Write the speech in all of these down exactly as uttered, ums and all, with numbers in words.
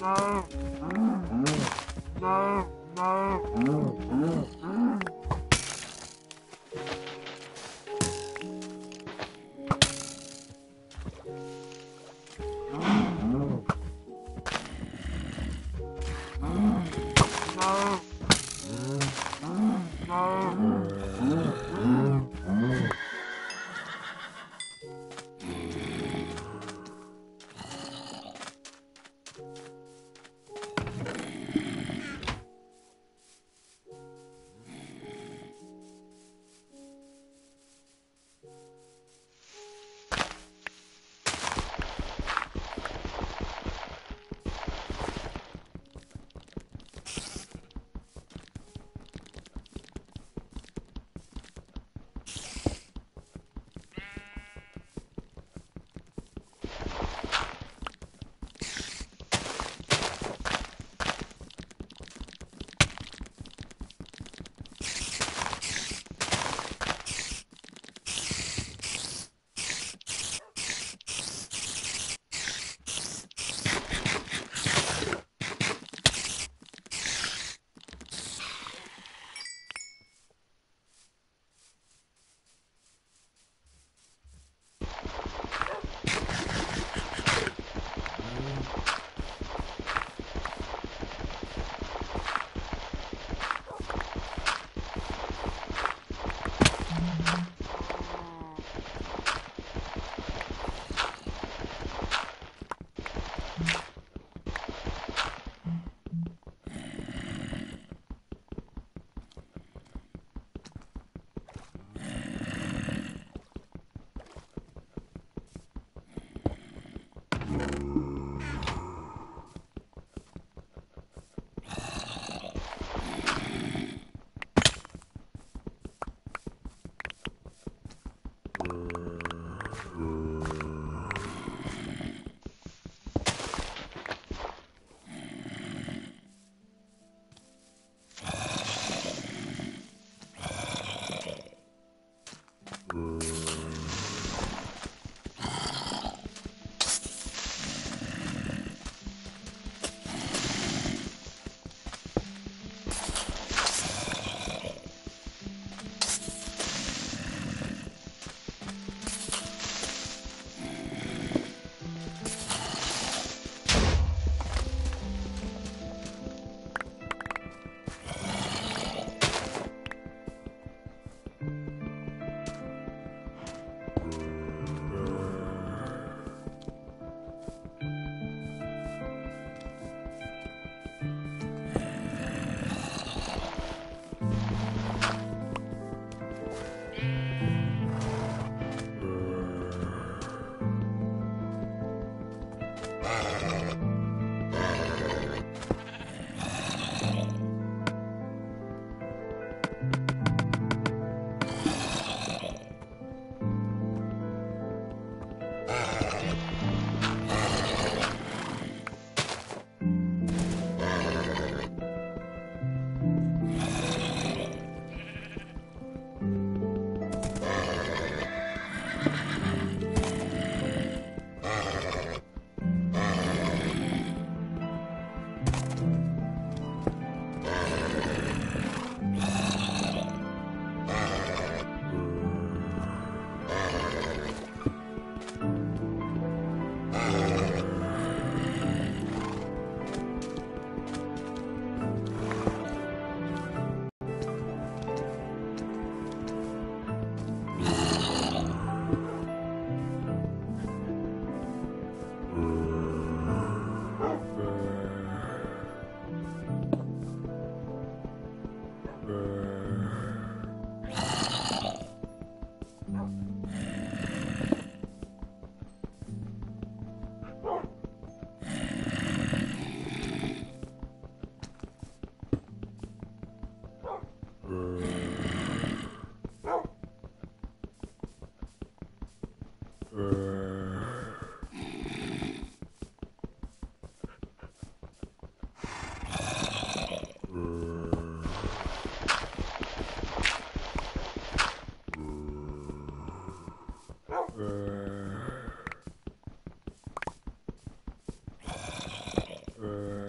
Uh...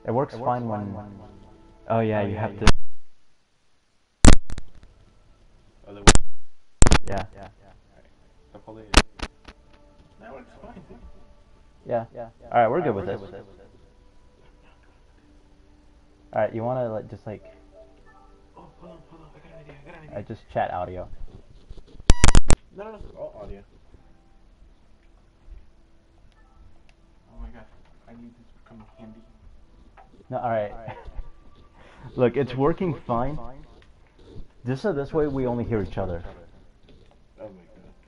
It works, it works fine, fine when... when... Oh yeah, oh, you yeah, have you to... Oh, they work? Yeah. Yeah. Alright. So it. That works fine, dude. Yeah. Yeah. Alright, we're good with this. Alright, you wanna like just like... Oh, hold on, hold on, I got an idea, I got an idea. Alright, just chat audio. No, no, no, all audio. Oh my god, I need this to come in handy. No, alright. Look, it's Look, working, working fine. fine. Just so this way we only hear each other. Oh my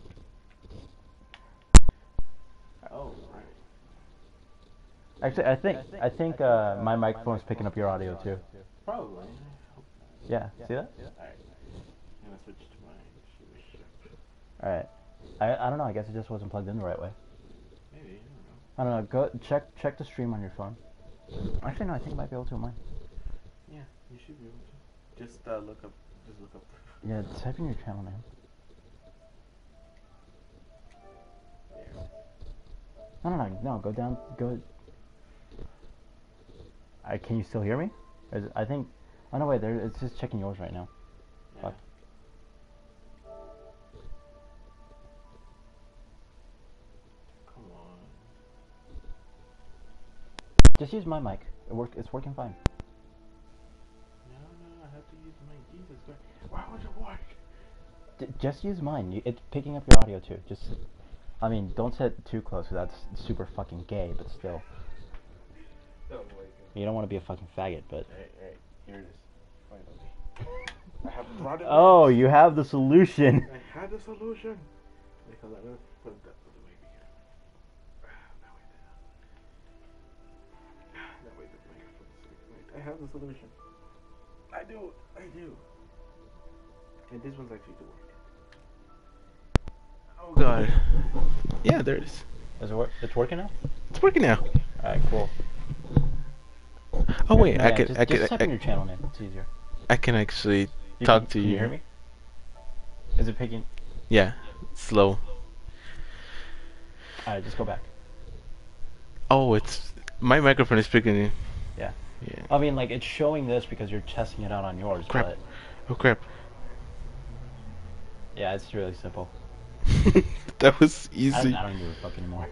god. Oh, right. Actually, I think I think uh, my microphone's picking up your audio too. Probably. Yeah, see that? Alright. I'm gonna switch to my ship. Alright. I I don't know, I guess it just wasn't plugged in the right way. Maybe, I don't know. I don't know, go check check the stream on your phone. Actually no, I think I might be able to on mine. Yeah, you should be able to. Just uh, look up just look up. Yeah, type in your channel name. There. No no no, no, go down go I, can you still hear me? Is it, I think oh no wait, there it's just checking yours right now. Yeah. Fuck. Come on. Just use my mic. It work it's working fine. No, no, I have to use my Jesus Christ. Why would it work? D just use mine. You, it's picking up your audio too. Just, I mean, don't sit too close. Cause that's super fucking gay. But still, Oh my god. You don't want to be a fucking faggot. But hey, hey, here it is. Finally, I have brought it. Oh, you have the solution. I had the solution. Wait, hold on. I'm gonna put that other way because. That way, that way the microphone's. Wait, I have the solution. I do. I do. And this one's actually to work. Oh god. Yeah, there it is. Is it work? It's working now. It's working now. Alright, cool. Oh wait, no, I yeah, can. just, I can. Just type I, in your channel name. It's easier. I can actually you talk can, to can you. you hear me? Is it picking? Yeah, slow. Alright, just go back. Oh, it's my microphone is picking. Yeah. Yeah. I mean, like it's showing this because you're testing it out on yours. Crap. But oh crap. Yeah, it's really simple. That was easy. I don't, I don't give a fuck anymore.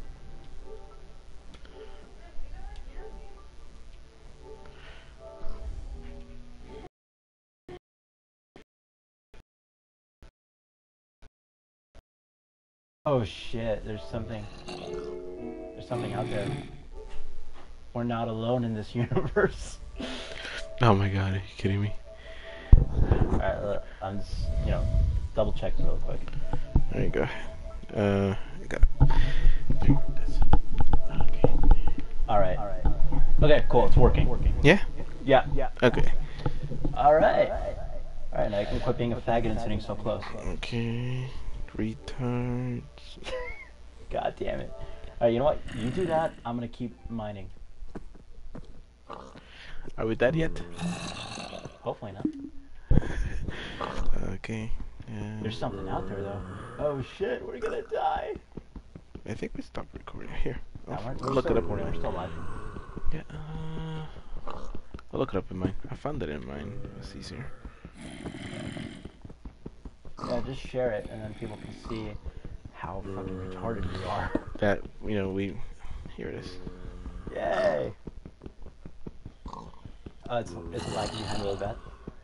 Oh shit, there's something. There's something out there. We're not alone in this universe. Oh my god, are you kidding me? Alright, look, I'm just, you know, double check real quick. There you go. Uh, I got it. Okay. Alright. Alright. Okay, cool, it's working. Working. Yeah? Yeah. Yeah. Okay. Alright. Alright, now you can quit being a faggot and sitting so close. Okay. Retards. God damn it. Alright, you know what? You do that, I'm gonna keep mining. Are we dead yet? Hopefully not. Okay. Uh, There's something out there though. Oh shit, we're gonna die. I think we stopped recording here. Oh, No, we're, I'll we're look still it up. recording, we're still live. Yeah. Uh, I'll look it up in mine. I found it in mine. It's easier. Yeah, just share it and then people can see how fucking retarded we are. That, you know, we... Here it is. Yay! Uh, it's, it's lagging behind really bad.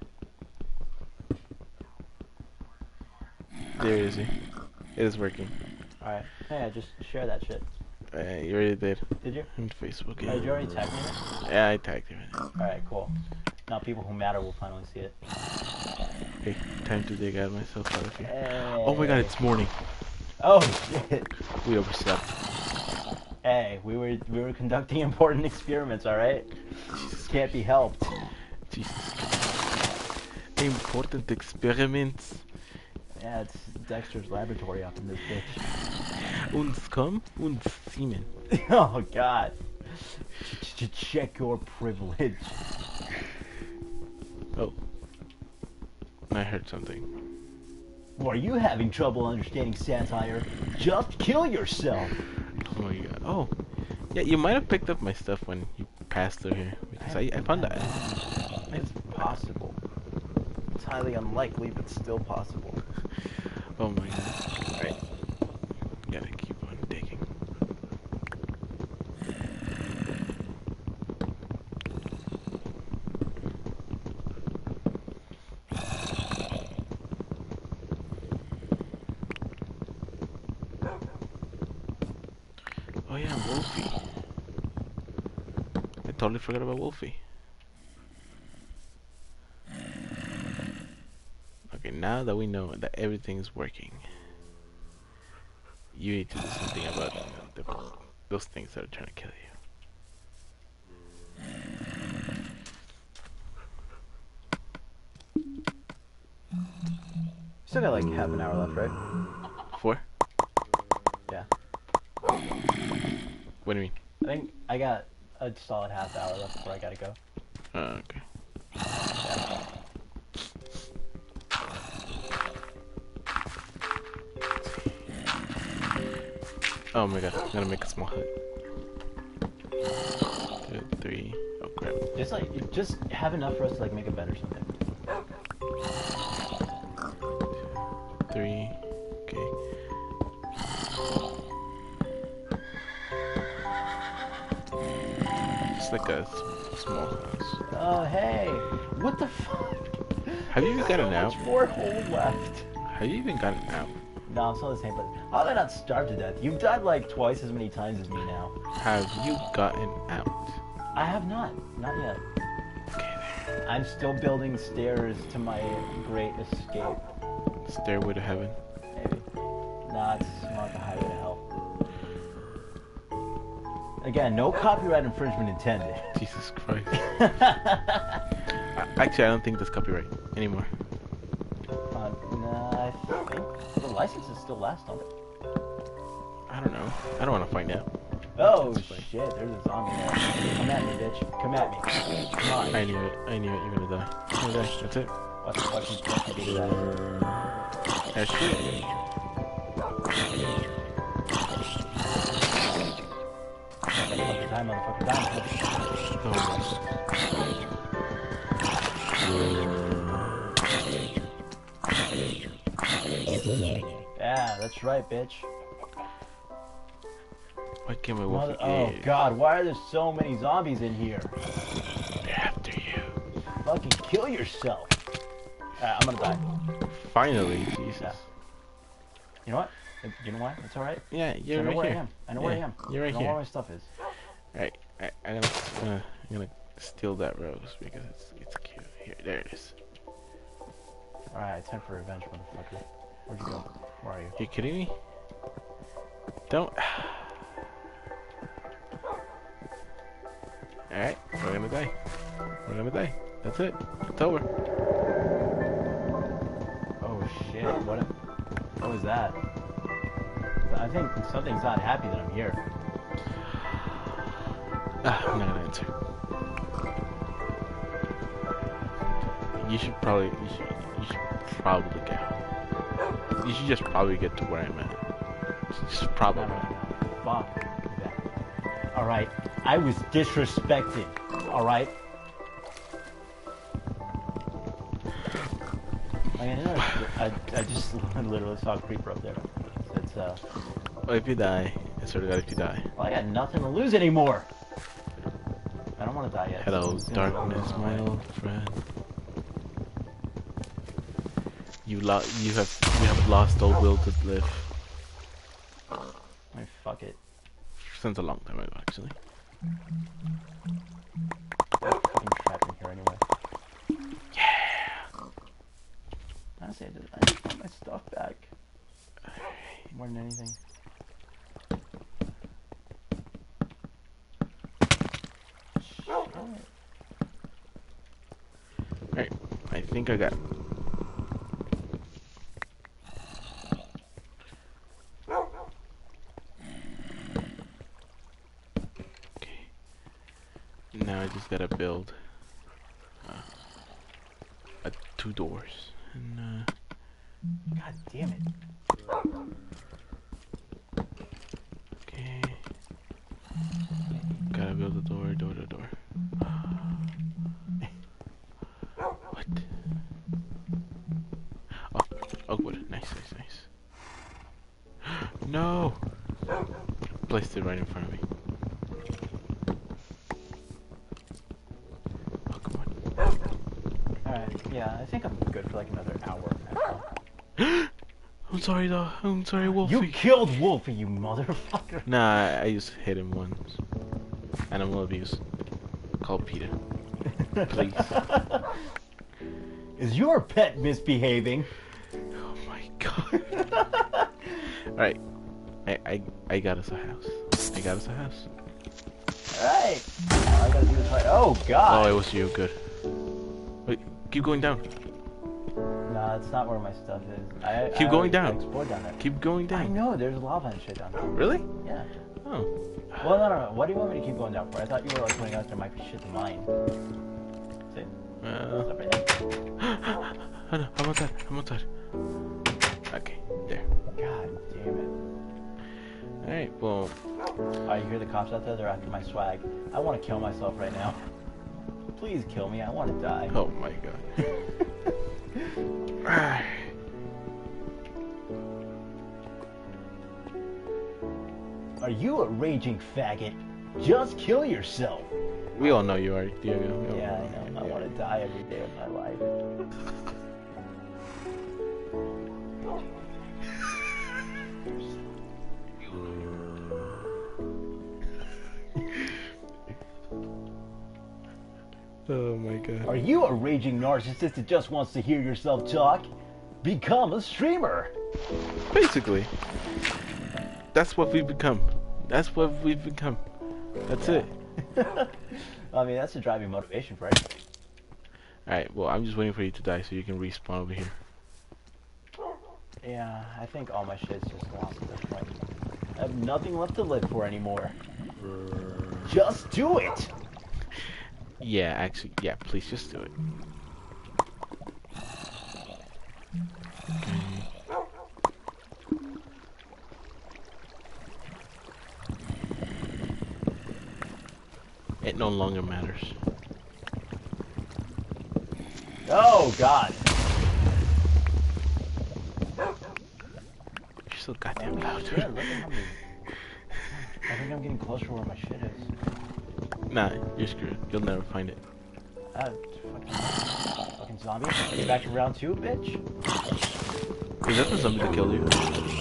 There is it. It is working. Alright. Yeah, just share that shit. Uh, you already did. Did you? On Facebook, Uh, yeah. did you already tag me in it? Yeah, I tagged you in it. Alright, cool. Now people who matter will finally see it. Okay, time to dig out myself out of here. Hey. Oh my god, it's morning. Oh shit! We overslept. Hey, we were we were conducting important experiments, alright? Can't be helped. Jesus. Important experiments. Yeah, it's Dexter's laboratory up in this bitch. Und komm und Siemen. Oh god. Ch ch check your privilege. Oh. I heard something. Are you having trouble understanding satire? Just kill yourself! Oh my god. Oh. Yeah, you might have picked up my stuff when you passed through here. Cause I, I found that. It's possible. It's highly unlikely, but still possible. Oh my god. Alright. Gotta keep on digging. Oh yeah, Wolfie. I totally forgot about Wolfie. Okay, now that we know that everything's working, you need to do something about the, those things that are trying to kill you. Still got like half an hour left, right? Four? Yeah. What do you mean? I think I got a solid half hour left before I gotta go. Oh, okay. Yeah. Oh my god, I'm gonna make a small hut. Two, three. Oh crap. Just like, just have enough for us to like make a bed or something. Three. Okay. It's like a s small house. Oh hey, what the fuck? Have you even gotten out? There's four holes left. Have you even gotten out? No, I'm still the same, but how did I not starve to death? You've died like twice as many times as me now. Have you gotten out? I have not. Not yet. Okay then. I'm still building stairs to my great escape. Stairway to heaven. Maybe. Nah, it's not the highway to hell. Again, no copyright infringement intended. Jesus Christ. I, actually, I don't think that's copyright anymore. Uh, nah, I think the licenses still last on it. I don't know. I don't want to find out. Oh shit, there's a zombie there. Come at me, bitch. Come at me. Come on. I knew it. I knew it. You're gonna die. You're gonna die. That's it. Watch, watch me, watch me do that. Yeah, shoot. Motherfucker, die, motherfucker, die, motherfucker. Oh. Yeah, that's right, bitch. Why can't my Mother wolf oh god, why are there so many zombies in here? They're after you. Fucking kill yourself. Alright, I'm gonna die. Finally, Jesus. Yeah. You know what? You know why? It's alright. Yeah, you're I know right where here. I am. I know yeah, where I am. You're right I know here. where my stuff is. Alright, I, I'm gonna, gonna, I'm gonna steal that rose because it's, it's cute. Here, there it is. Alright, time for revenge, motherfucker. Where'd you go? Where are you? You kidding me? Don't. Alright, we're gonna die. We're gonna die. That's it. It's over. Oh shit, what, what was that? I think something's not happy that I'm here. Ah, I'm not gonna answer. You should probably, you should, you should probably get out. You should just probably get to where I'm at. Just probably. No, no, no. Fuck that. Alright, I was disrespected. Alright? I, mean, I, I just literally saw a creeper up there. It's, uh... Well, if you die, I swear to God, if you die. Well, I got nothing to lose anymore. I don't want to die yet. Hello, So darkness, my old friend. You lo you have you have lost all will to live. I fuck it. Since a long time ago, actually. I'm trapped in here anyway. Yeah. Honestly, I just, I just want my stuff back. More than anything. Alright, I think I got. Okay. Now I just gotta build uh, uh, two doors. And, uh, God damn it. okay. Gotta build a door, door to door. What? Oh, oak wood. Nice, nice, nice. No! Placed it right in front of me. Oh, come on. Alright, yeah, I think I'm good for like another hour. Actually. I'm sorry, though. I'm sorry, Wolfie. You killed Wolfie, you motherfucker. Nah, I, I just hit him once. Animal abuse. Call Peter. Please. Is your pet misbehaving? Oh my god. Alright. I, I I got us a house. I got us a house. Alright. Now I gotta do this right. Oh god. Oh, it was you. Good. Wait, keep going down. Nah, that's not where my stuff is. I, Keep I going already down. explored down there. Keep going I down. know, there's lava and shit down there. Really? Yeah. Oh. Well, no, no, no. What do you want me to keep going down for? I thought you were like pointing out there might be shit to mine. See? Uh, Stuff right there. oh no, I'm outside. I'm outside. Okay, there. God damn it. Alright, well. Oh, you hear the cops out there? They're after my swag. I want to kill myself right now. Please kill me. I want to die. Oh my god. Are you a raging faggot? Just kill yourself. We all know you are, Diego. We all Yeah, I know. I want to die every day of my life. Oh my god. Are you a raging narcissist that just wants to hear yourself talk? Become a streamer. Basically. That's what we've become. That's what we've become. That's it. I mean, that's the driving motivation for it. Alright, well, I'm just waiting for you to die so you can respawn over here. Yeah, I think all my shit's just lost at this point. I have nothing left to live for anymore. Just do it! Yeah, actually, yeah, please just do it. Okay. It no longer matters. Oh, God. You're so goddamn loud, Yeah, dude. look at how many... I think I'm getting closer to where my shit is. Nah, you're screwed. You'll never find it. Uh, fucking, fucking zombie. Get back to round two, bitch. Is that the zombie that killed you?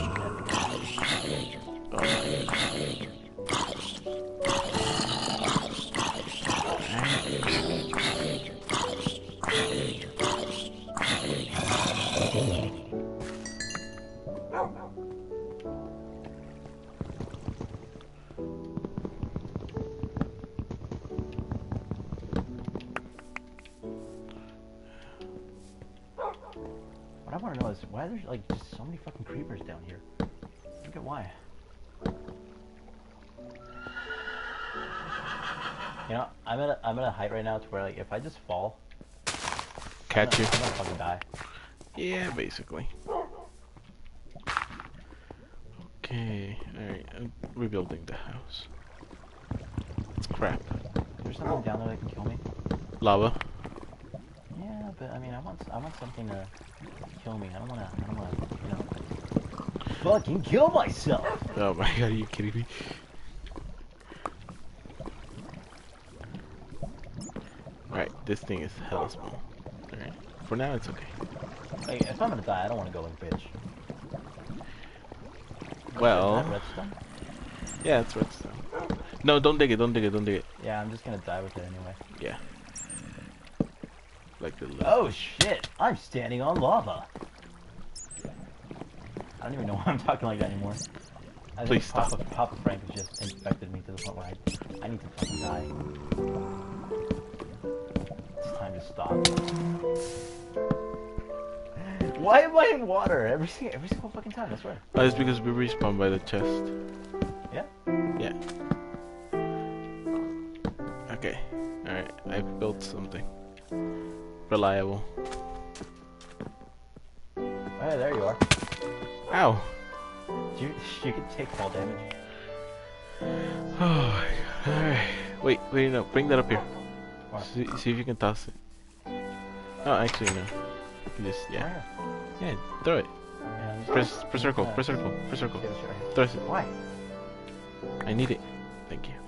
What I want to know is why there's like just so many fucking creepers down here. I forget why. You know, I'm at a, I'm at a height right now to where like if I just fall, Catch you. I'm gonna fucking die. Yeah, basically. Okay, alright, I'm rebuilding the house. Crap. There's something down there that can kill me. Lava. Yeah, but I mean, I want I want something to kill me. I don't wanna I don't wanna you know fucking kill myself. Oh my god, are you kidding me? Alright, this thing is hella small. Alright, for now it's okay. Like, if I'm gonna die, I don't want to go in bitch. Well, Is that redstone? yeah, it's redstone. No, don't dig it, don't dig it, don't dig it. Yeah, I'm just gonna die with it anyway. Yeah. Like the little Oh shit! I'm standing on lava. I don't even know why I'm talking like that anymore. I Please think Papa, stop. Papa Frank has just infected me to the point where I, I need to fucking die. It's time to stop. Why am I in water every single every single fucking time? I swear. Oh, it's because we respawn by the chest. Yeah. Yeah. Okay. Alright, I've built something. Reliable. Hey, there you are. Ow! You you can take fall damage. Oh my god. Alright. Wait, wait, no, bring that up here. What? See, see if you can toss it. Oh, actually no. You just yeah, Where? yeah. Throw it. Yeah, just- Press, press circle. Uh, Press circle. Press circle. okay, let's try it. Throw it. Why? I need it. Thank you.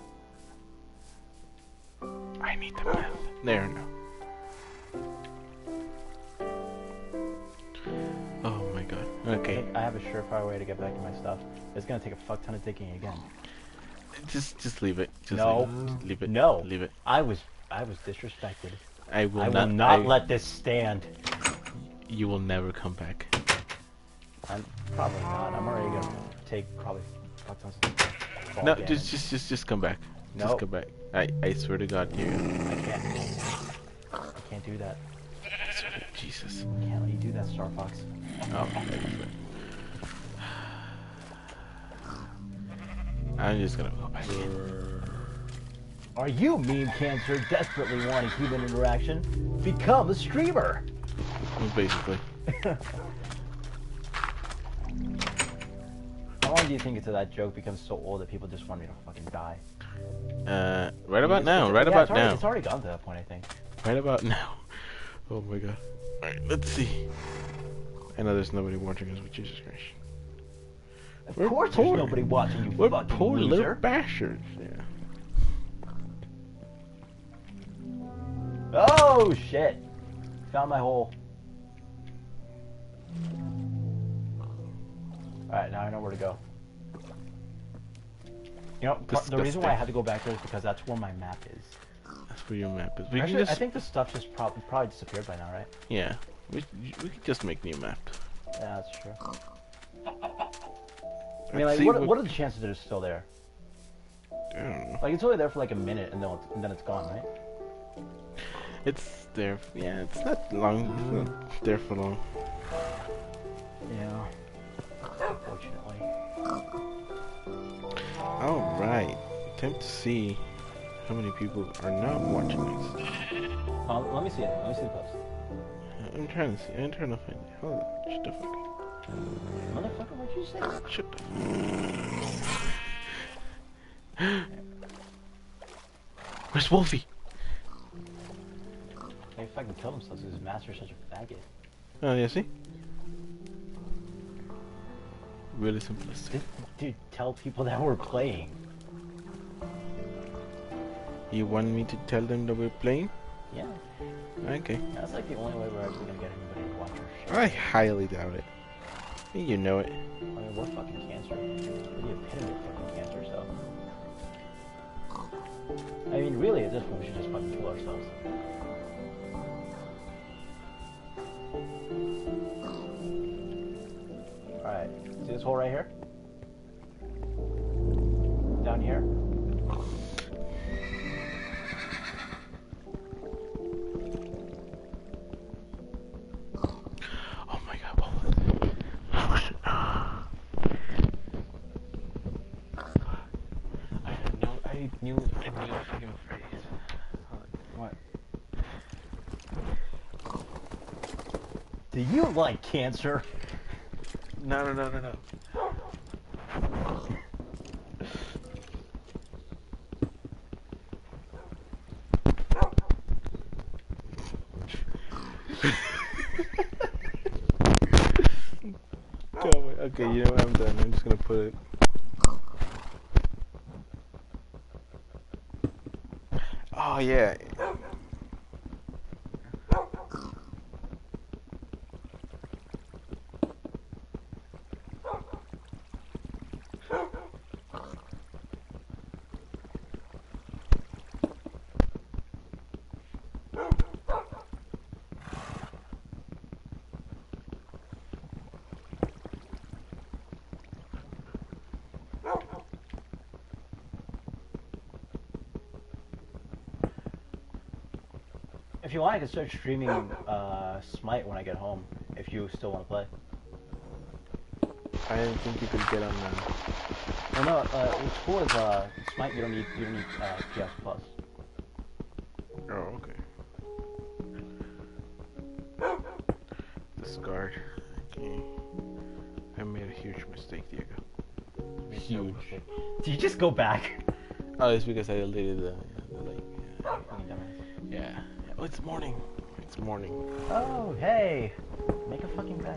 I need the map. There, no. Oh my god. I Okay. think I have a surefire way to get back to my stuff. It's gonna take a fuck ton of digging again. Just, just leave it. Just No. leave it. Just leave it. No. Leave it. I was, I was disrespected. I will I not. will not I- let this stand. You will never come back. I'm probably not. I'm already gonna take probably fuck tons of fall No, damage. just, just, just, just come back. Just Nope. come back. I, I swear to God, you. I can't. I can't do that. Jesus. I can't let you do that, Star Fox. Oh. I'm just gonna go back in. Are you, Meme Cancer, desperately wanting human interaction? Become a streamer! Basically. How long do you think until that joke becomes so old that people just want me to fucking die? Uh, right about It's- now. it's- Right yeah, about it's already, now. It's already gone to that point, I think. Right about now. Oh my god. Alright, let's see. I know there's nobody watching us, but Jesus Christ. Of We're course poor. there's nobody watching you, We're fucking poor little loser. bastards. Yeah. Oh, shit. Found my hole. Alright, now I know where to go. You know, part- the reason why I had to go back there is because that's where my map is. That's where your map is. We Actually, can just. I think the stuff just prob probably disappeared by now, right? Yeah. We we could just make new maps. Yeah, that's true. I mean, like, see what, what- what are the chances that it's still there? I don't know. Like, it's only there for like a minute and then it's, and then it's gone, right? It's there. Yeah, it's not long. It's not there for long. Yeah. Unfortunately. All right. Time to see how many people are not watching us. Um, let me see it. Let me see the post. I'm trying to see. I'm trying to find it. Hold on. Shut the fuck up. Motherfucker, what'd you say? Shut the Where's Wolfie? They fucking killed themselves because his master's such a faggot. Oh, yeah, see? Really simplistic. Dude, dude, tell people that we're playing. You want me to tell them that we're playing? Yeah. Okay. That's like the only way we're actually gonna get anybody to watch our shit. I highly doubt it. You know it. I mean, we're fucking cancer. We're the epitome of fucking cancer, so. I mean, really, at this point, we should just fucking kill ourselves. Alright, see this hole right here? Down here? Oh my god, Wolf. Oh shit. I knew, I knew, I knew a fucking phrase. What? Do you like cancer? No, no, no, no, no. Okay, you know what? I'm done. I'm just gonna put it. Oh yeah. If you want, I can start streaming uh, Smite when I get home. If you still want to play. I didn't think you could get on that. Well, no. Uh, what's cool is uh, Smite. You don't need. You don't need uh, P S Plus. Oh, okay. Discard. Okay. I made a huge mistake, Diego. Huge. Do you just go back? Oh, it's because I deleted the, the link. Fucking dumbass. Yeah. Oh, it's morning. It's morning. Oh, hey. Make a fucking bed.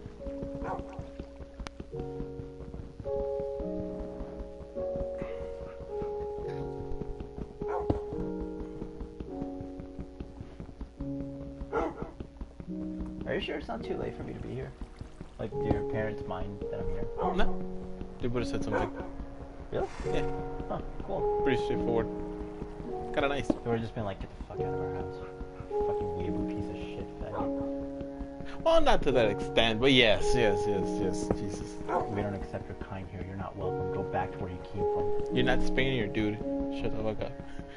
Are you sure it's not too late for me to be here? Like, do your parents mind that I'm here? No. They would have said something. Really? Yeah. Huh, cool. Pretty straightforward. Kinda nice. They would have just been like, get the fuck out of our house. Fucking weeaboo piece of shit faggot. Well, not to that extent, but yes, yes, yes, yes. Jesus. We don't accept your kind here. You're not welcome. Go back to where you came from. You're not Spaniard, dude. Shut the fuck up.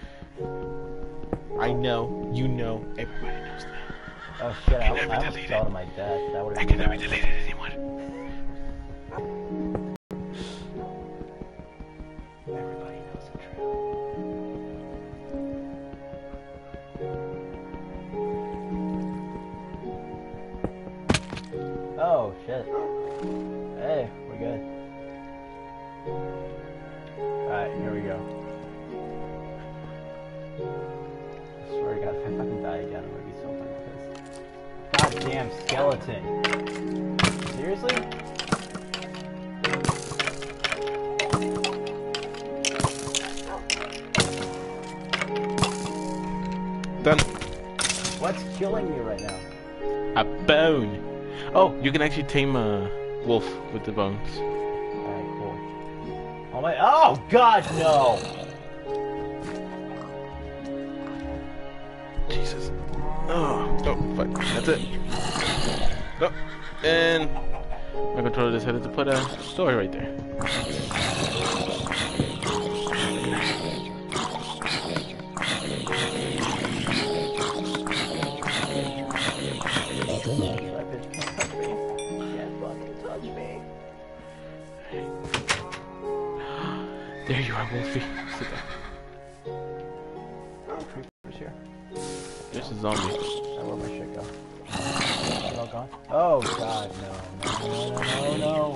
I know. You know. Everybody knows that. Oh shit, I, I I, can I never almost delete fell it. to my death. That would I have can been never delete it anymore. Everybody knows the truth. Oh shit. Hey, we're good. Alright, here we go. I swear to God, if I fucking die again, I'm gonna be so fucking pissed. Goddamn skeleton. Seriously? Done. What's killing me right now? A bone. Oh, you can actually tame a wolf with the bones. Alright, cool. Oh my- Oh God, no! Jesus. Oh, oh, fuck. That's it. Oh, and my controller decided to put a story right there. There you are, Wolfie. Sit down. Creepers here. There's a zombie. Now where'd my shit go? Is it all gone? Oh God, no, no, no, no, no.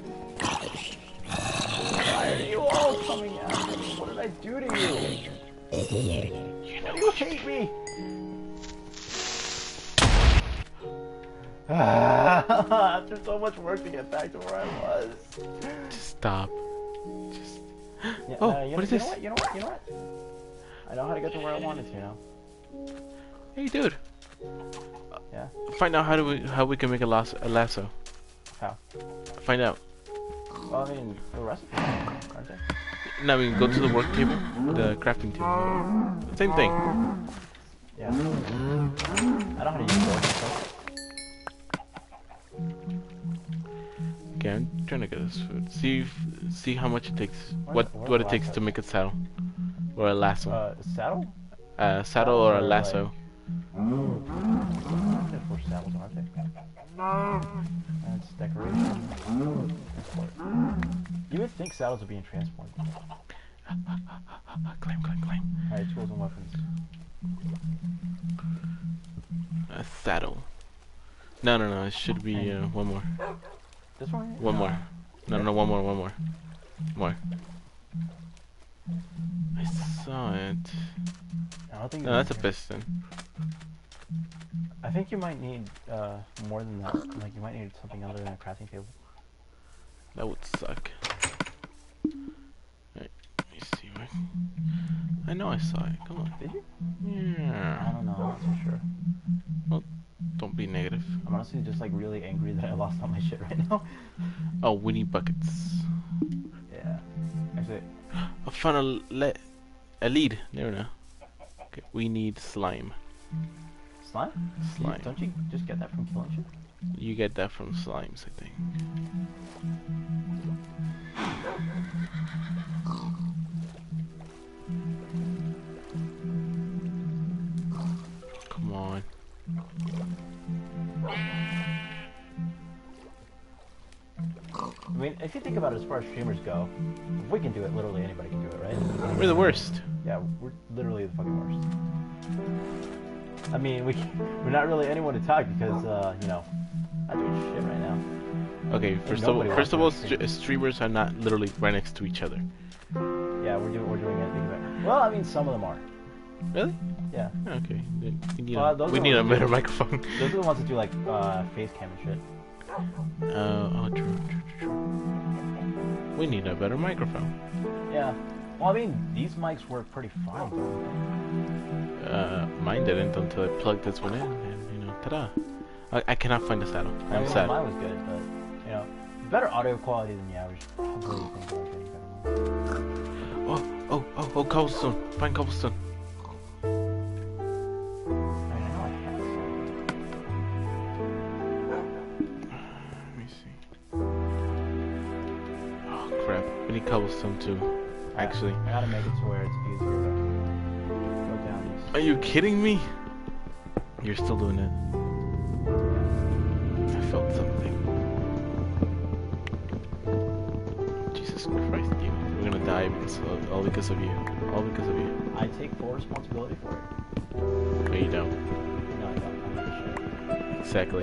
Why are you all coming after me? What did I do to you? You know You hate me! After so much work to get back to where I was. Just stop. Just. Yeah, Oh, uh, you what know, is you this? know what? You know what? You know what? I know how to get to where I wanted to now. Hey, dude. Yeah. Find out how do we how we can make a lasso. A lasso. How? Find out. Well, I mean, the recipes, aren't they? Now we can go to the work table, the crafting table. Same thing. Yeah. I know how to use those. So. Okay, I'm trying to get this food. See, if, see how much it takes. Where's What the- where's what the it takes lasso? to make a saddle, or a lasso. Uh, saddle? A saddle or a or lasso. They're for saddles, aren't they? That's decoration. Transport. You would think saddles would be in transport. Climb, climb, climb. Alright, tools and weapons. A saddle. No, no, no. It should be uh, one more. This one? One more. No, no, no. One more. One more. More. I saw it. I don't think. No, you that's a need- piston. I think you might need uh more than that. Like you might need something other than a crafting table. That would suck. Right, let me see. Where... I know I saw it. Come on. Did you? I Yeah. don't know. I'm not so sure. Don't be negative. I'm honestly just like really angry that I lost all my shit right now. Oh, we need buckets. Yeah. Actually, I found a, le a lead. There we go. Okay, we need slime. slime? Slime. Don't you just get that from killing shit? You get that from slimes, I think. Come on. I mean, if you think about it, as far as streamers go, if we can do it, literally anybody can do it, right? We're the worst. Yeah, we're literally the fucking worst. I mean, we we're not really anyone to talk because, uh, you know, I'm doing shit right now. Okay, first of all, nobody first of all, wants to st streamers are not literally right next to each other. Yeah, we're doing we're doing anything better. Well, I mean, some of them are. Really? Yeah. Okay. Then we need Well, a, those we are need the a ones better that- microphone. Those are the ones that do like uh, face cam and shit. Uh, oh, true, true, true. We need a better microphone. Yeah. Well, I mean, these mics work pretty fine. Though. Uh, mine didn't until I plugged this one in, and you know, ta-da! I, I cannot find the saddle. I I'm mean, sad. mine was good, but you know, better audio quality than the average. Probably think about getting better one. Oh, oh, oh, oh, cobblestone! Find cobblestone. I mean, I know I had some. Let me see. Oh crap! We need cobblestone too. Actually, I gotta make it to where it's easier to go down these. are you kidding me? You're still doing it. I felt something. Jesus Christ, you. We're gonna die because of, all because of you. All because of you. I take full responsibility for it. No, you don't. No, I don't. I'm not sure. Exactly.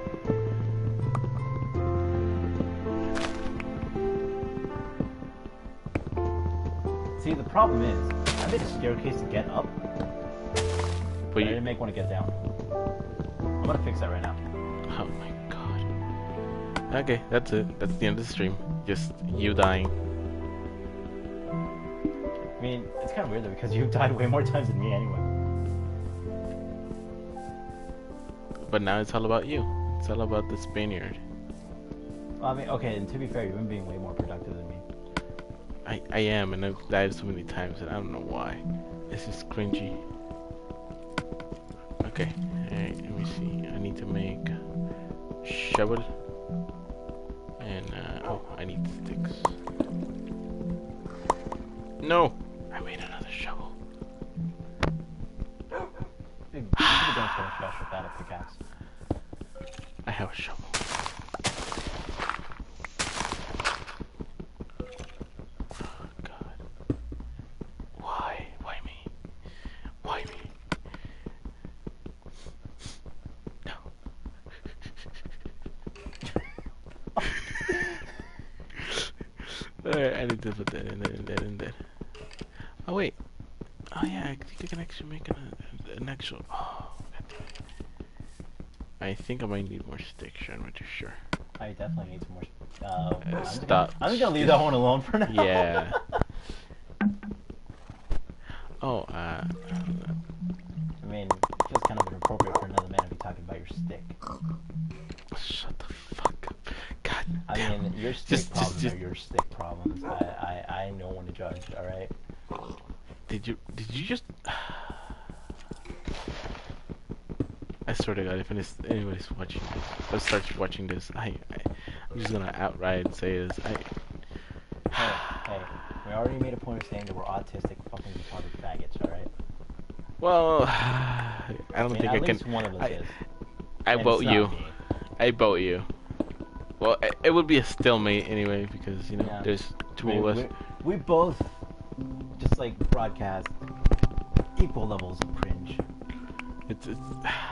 See, the problem is, I made a staircase to get up, but But I you. didn't make one to get down. I'm gonna fix that right now. Oh my god. Okay, that's it. That's the end of the stream. Just you dying. I mean, it's kind of weird though, because you've died way more times than me anyway. But now it's all about you. It's all about the Spaniard. Well, I mean, okay, and to be fair, you've been being way more productive than me. I, I am, and I've died so many times, and I don't know why. This is cringy. Okay, alright, let me see. I need to make shovel. And, uh, oh, I need sticks. No! I made another shovel. You should be doing so much faster with that a pickaxe. I have a shovel. Oh, God. Why? Why me? Why me? No. Alright, I need to put that in there and that in there. Oh wait. Oh yeah, I think I can actually make an, an actual. Oh, God damn it. I think I might need more sticks. I'm not too sure. I definitely need some more. Uh, I'm just stop. Gonna, I'm just gonna leave that one alone for now. Yeah. Oh, uh. I mean, it feels kind of inappropriate for another man to be talking about your stick. Shut the fuck up. God I damn. mean, your stick Just- just- problems just- are your stick problems. I, I, I know when to judge. All right. Did you did you just I swear to God, if anybody's, anybody's watching this, or starts watching this, I, I I'm just gonna outright say this. I Hey, hey, we already made a point of saying that we're autistic, fucking retarded faggots. All right. well, I don't I mean, think at I can. least one of us I, is. I And vote it's not you. me. I vote you. Well, it, it would be a stalemate anyway because you know Yeah. there's two We, of us. we, we both just like broadcast equal levels of cringe. It's, it's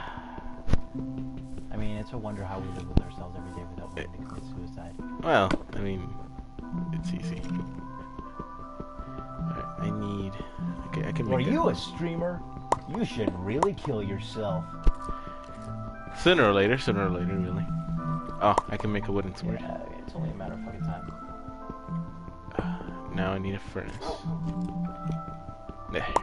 I mean, it's a wonder how we live with ourselves every day without wanting to commit suicide. well, I mean, it's easy. Alright, I need. Okay, I can Are make it. you a streamer? You should really kill yourself. Sooner or later, sooner or later, really. Oh, I can make a wooden sword. Yeah, it's only a matter of fucking time. Uh, now I need a furnace. There.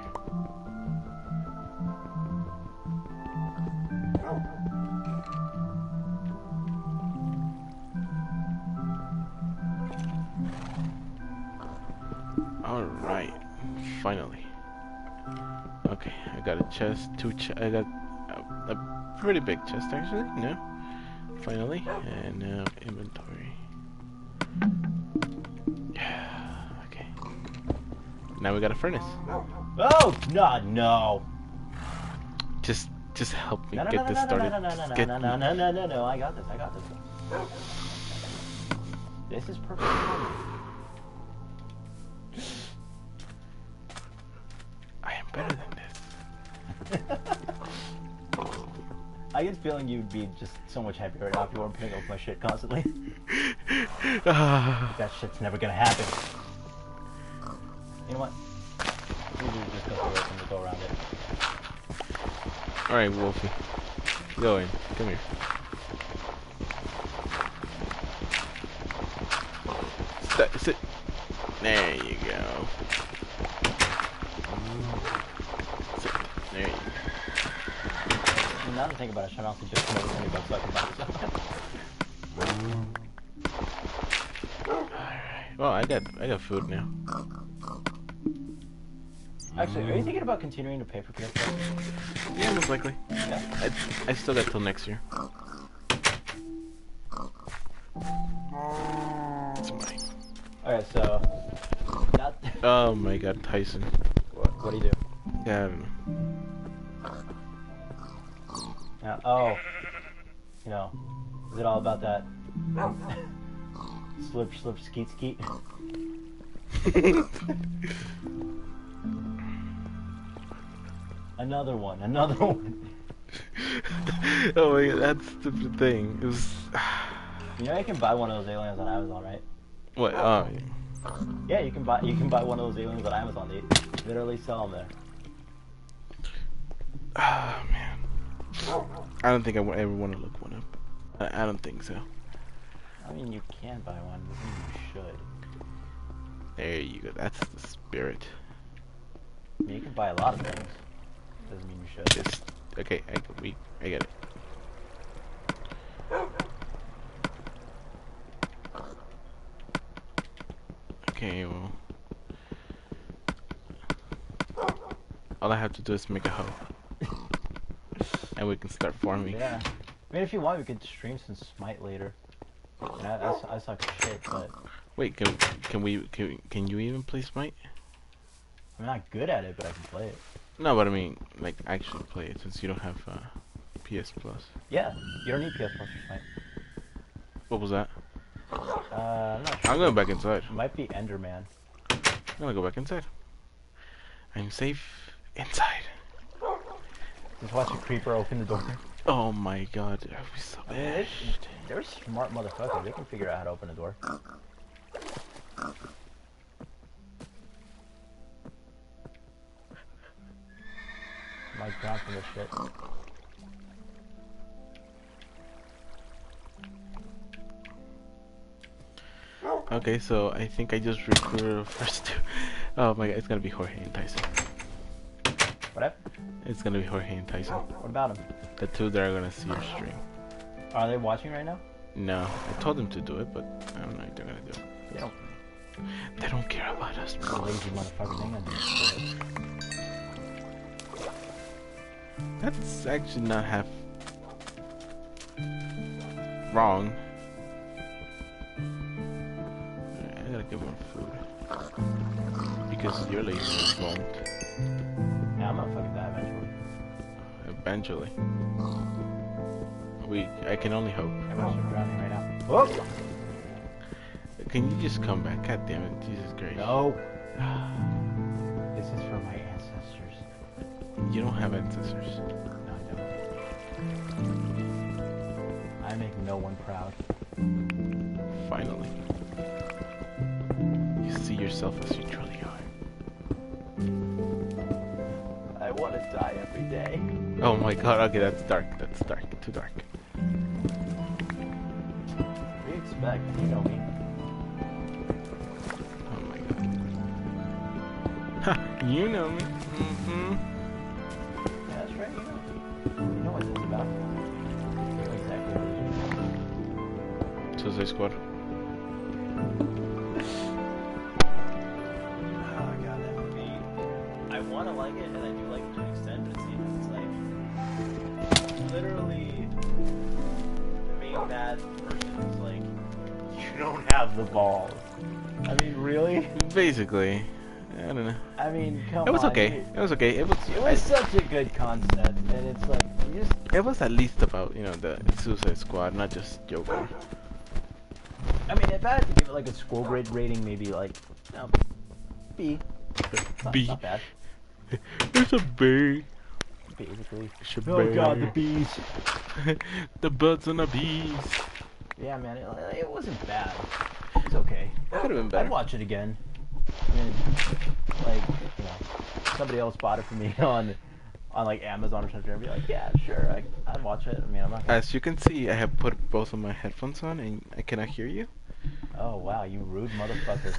Alright, finally. Okay, I got a chest, two ch I got a, a pretty big chest actually, no? Finally, and now inventory. Yeah, okay. Now we got a furnace. Oh, no, no. Just, just help me No, no, get no, this no, no, started. no, no, no, Just no, get no, no, no, no, no, no, I got this, I got this. This is perfect for me. I am better than this. I get the feeling you'd be just so much happier right now if you weren't putting up my shit constantly. Ah, That shit's never gonna happen. You know what? We just go through it and we'll go around it. Alright, Wolfie. Go in. Come here. Sit. Sit. There you go. Sit. There you go. Now that I think about it, I should also just come over twenty bucks so I can buy something. Alright. Well, I got I got food now. Actually, are you thinking about continuing to pay for P S Plus? Yeah, most likely. Yeah. I, I still got till next year. It's mine. Alright, so... Not... Oh my god, Tyson. What, what do you do? Yeah, I don't know. Uh, oh. You know, is it all about that... slip, slip, skeet, skeet? Another one, another one. Oh my god, that stupid thing. It was... You know you can buy one of those aliens on Amazon, right? What? Oh, yeah. Yeah, you can buy you can buy one of those aliens on Amazon. They literally sell them there. Oh man. I don't think I ever want to look one up. I, I don't think so. I mean, you can buy one, but you should. There you go. That's the spirit. I mean, you can buy a lot of things. Doesn't mean you should. Just okay. I we I get it. Okay, well, all I have to do is make a hoe, and we can start farming. Yeah. I mean, if you want, we could stream some Smite later. Yeah, I, I, I suck at shit, but Wait, can can we can can you even play Smite? I'm not good at it, but I can play it. No, but I mean, like actually play it since you don't have uh, P S Plus. Yeah, you don't need P S Plus for Smite. What was that? Uh, I'm not sure. I'm going back inside. It might be Enderman. I'm gonna go back inside. I'm safe inside. Just watch a creeper open the door. Oh my god, that would be so I mean, bad. they, they're smart motherfuckers. They can figure out how to open a door. Might drown from this shit. Okay, so I think I just recruited the first two. Oh my god, it's gonna be Jorge and Tyson. What? It's gonna be Jorge and Tyson. What about them? The two that are gonna see your stream. Are they watching right now? No, I told them to do it, but I don't know if they're gonna do it. They don't. They don't care about us, The bro. lazy motherfucker thing. That's actually not half wrong. I gotta give them food. Because you're lazy, you won't. Yeah, I'm gonna fucking die eventually. Eventually. We, I can only hope. Everyone's drowning right now. Whoop! Can you just come back? God damn it, Jesus Christ. No. This is for my ancestors. You don't have ancestors. No, I don't. I make no one proud. Finally. You see yourself as you truly are. I want to die every day. Oh my god, okay, that's dark. That's dark. Too dark. What do you expect? You know me. Oh my god. Ha! You know me. Mm-hmm. Yeah, that's right, you know. You know what this is about. You know exactly what it is. Suicide Squad. Oh god, that movie. I want to like it, and I do like it to an extent, but it seems it's like literally the main bad person is like, you don't have the balls. I mean, really? Basically. I don't know. I mean, come on. It was okay. you- It was okay. It was. It was such a good concept, and it's like, you just. It was at least about, you know, the Suicide Squad, not just Joker. I mean, if I had to give it like a score grade rating, maybe like, no, B. Not, B. Not bad. It's a B. Basically. It's a Oh B. god, the bees. The birds and the bees. Yeah, man, it, it wasn't bad. It's okay. It could have been I'd better. watch it again. I mean, like, you know, somebody else bought it for me on on like Amazon or something and be like, yeah, sure, I, I'd watch it. I mean, I'm not gonna... As you can see, I have put both of my headphones on and I cannot hear you. Oh, wow, you rude motherfucker.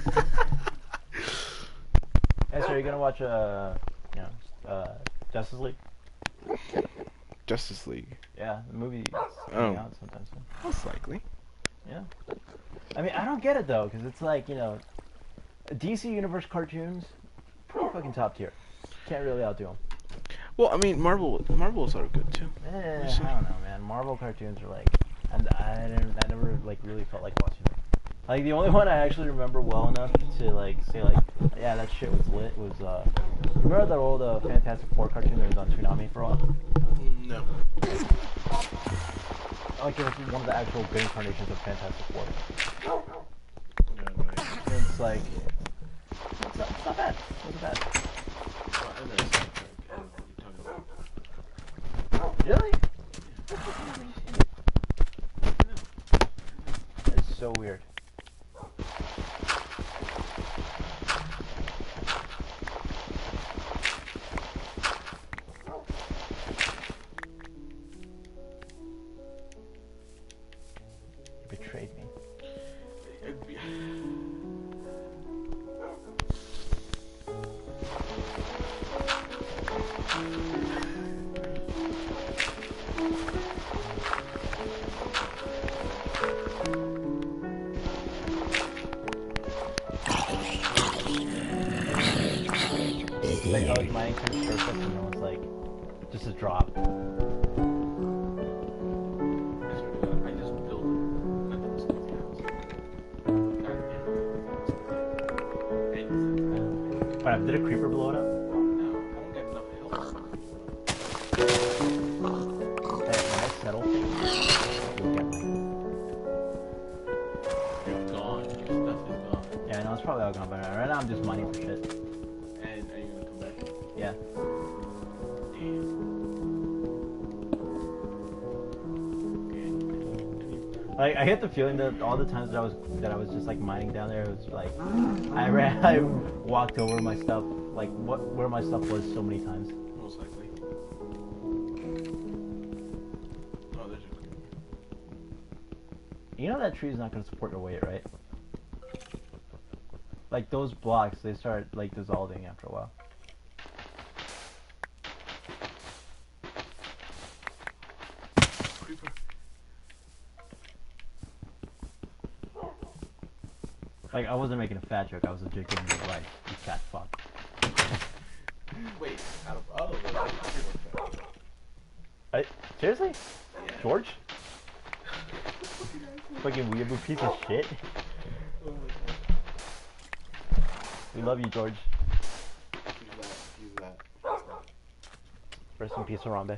Hey, so are you gonna watch, uh, you know, uh, Justice League? Justice League. Yeah, the movie is Oh. coming out sometime soon. Most likely. Yeah. I mean, I don't get it, though, because it's like, you know, D C Universe cartoons, pretty fucking top tier. Can't really outdo them. Well, I mean, Marvel, Marvels are good too. Eh, I don't know, man. Marvel cartoons are like, and I didn't, I never like really felt like watching them. Like the only one I actually remember well enough to like say like, yeah, that shit was lit was uh, remember that old uh, Fantastic Four cartoon that was on Toonami for a while? No. Like it was one of the actual good incarnations of Fantastic Four. No, no, I- It's like, it's not, it's not bad. It wasn't bad. well, I know it's not like, I don't know what you're talking about. Really? It's so weird. You betrayed me. Like, I was mining through the surface and it was like, just a drop. I just built another stupid house. But did a creeper blow it up? No, I don't get enough help. Hey, when I settle things, you'll get like... You're gone. Your stuff is gone. Yeah, I know, it's probably all gone by now. Right now I'm just mining for shit. And are you gonna come back? Yeah. Damn. Okay. Like, I get the feeling that all the times that I was that I was just like mining down there, it was like I ran, I walked over my stuff, like what where my stuff was so many times. Most likely. Oh, there's a... You know that tree is not going to support your weight, right? Like those blocks, they start like dissolving after a while. creeper. Like I wasn't making a fat joke, I was legit giving you advice. You fat fuck. Wait, out of all of them, I, seriously? yeah. George? Fucking weeaboo piece of shit. Oh my god. We love you, George. Use that, use that. That's that. Rest in peace, Harambe.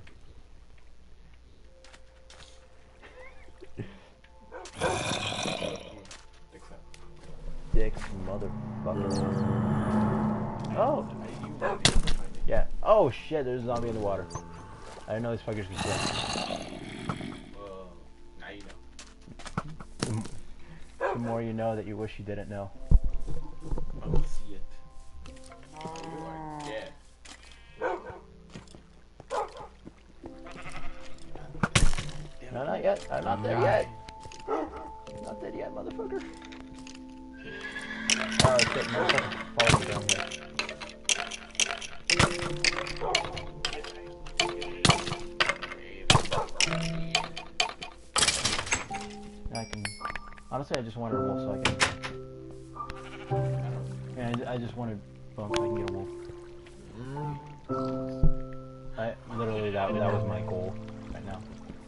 Dicks, motherfucker. Oh! Yeah. Oh shit, there's a zombie in the water. I didn't know these fuckers could swim. Well, now you know. The more you know that you wish you didn't know. I will see it. You are dead. No, not yet. I'm not there yet. Not dead yet, motherfucker. Oh shit, motherfucker. Follow me down here. I can... Honestly, I just wanted a wolf so I can... Yeah, I, ju- I just wanted bone so I can get a wolf. I, literally, that, that was my goal right now.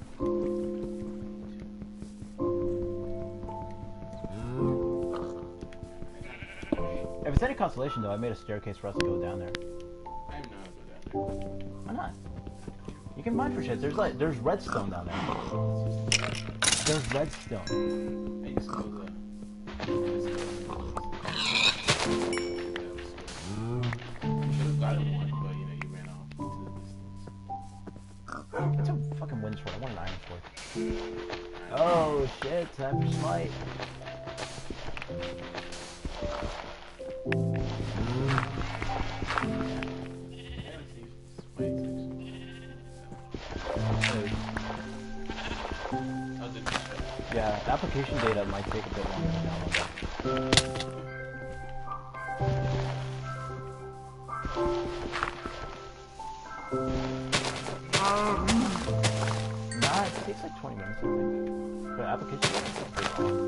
If it's any consolation, though, I made a staircase for us to go down there. I'm not good at that. Why not? You can mine for shit. There's like, there's redstone down there. There's redstone. I used to go the. Should have gotten one, but you know you ran off into the distance. It's a fucking wind sword. I want an iron sword. Oh shit! Time for smite. application data might take a bit longer to download. Nah, it takes like twenty minutes, I think. But application data is pretty long.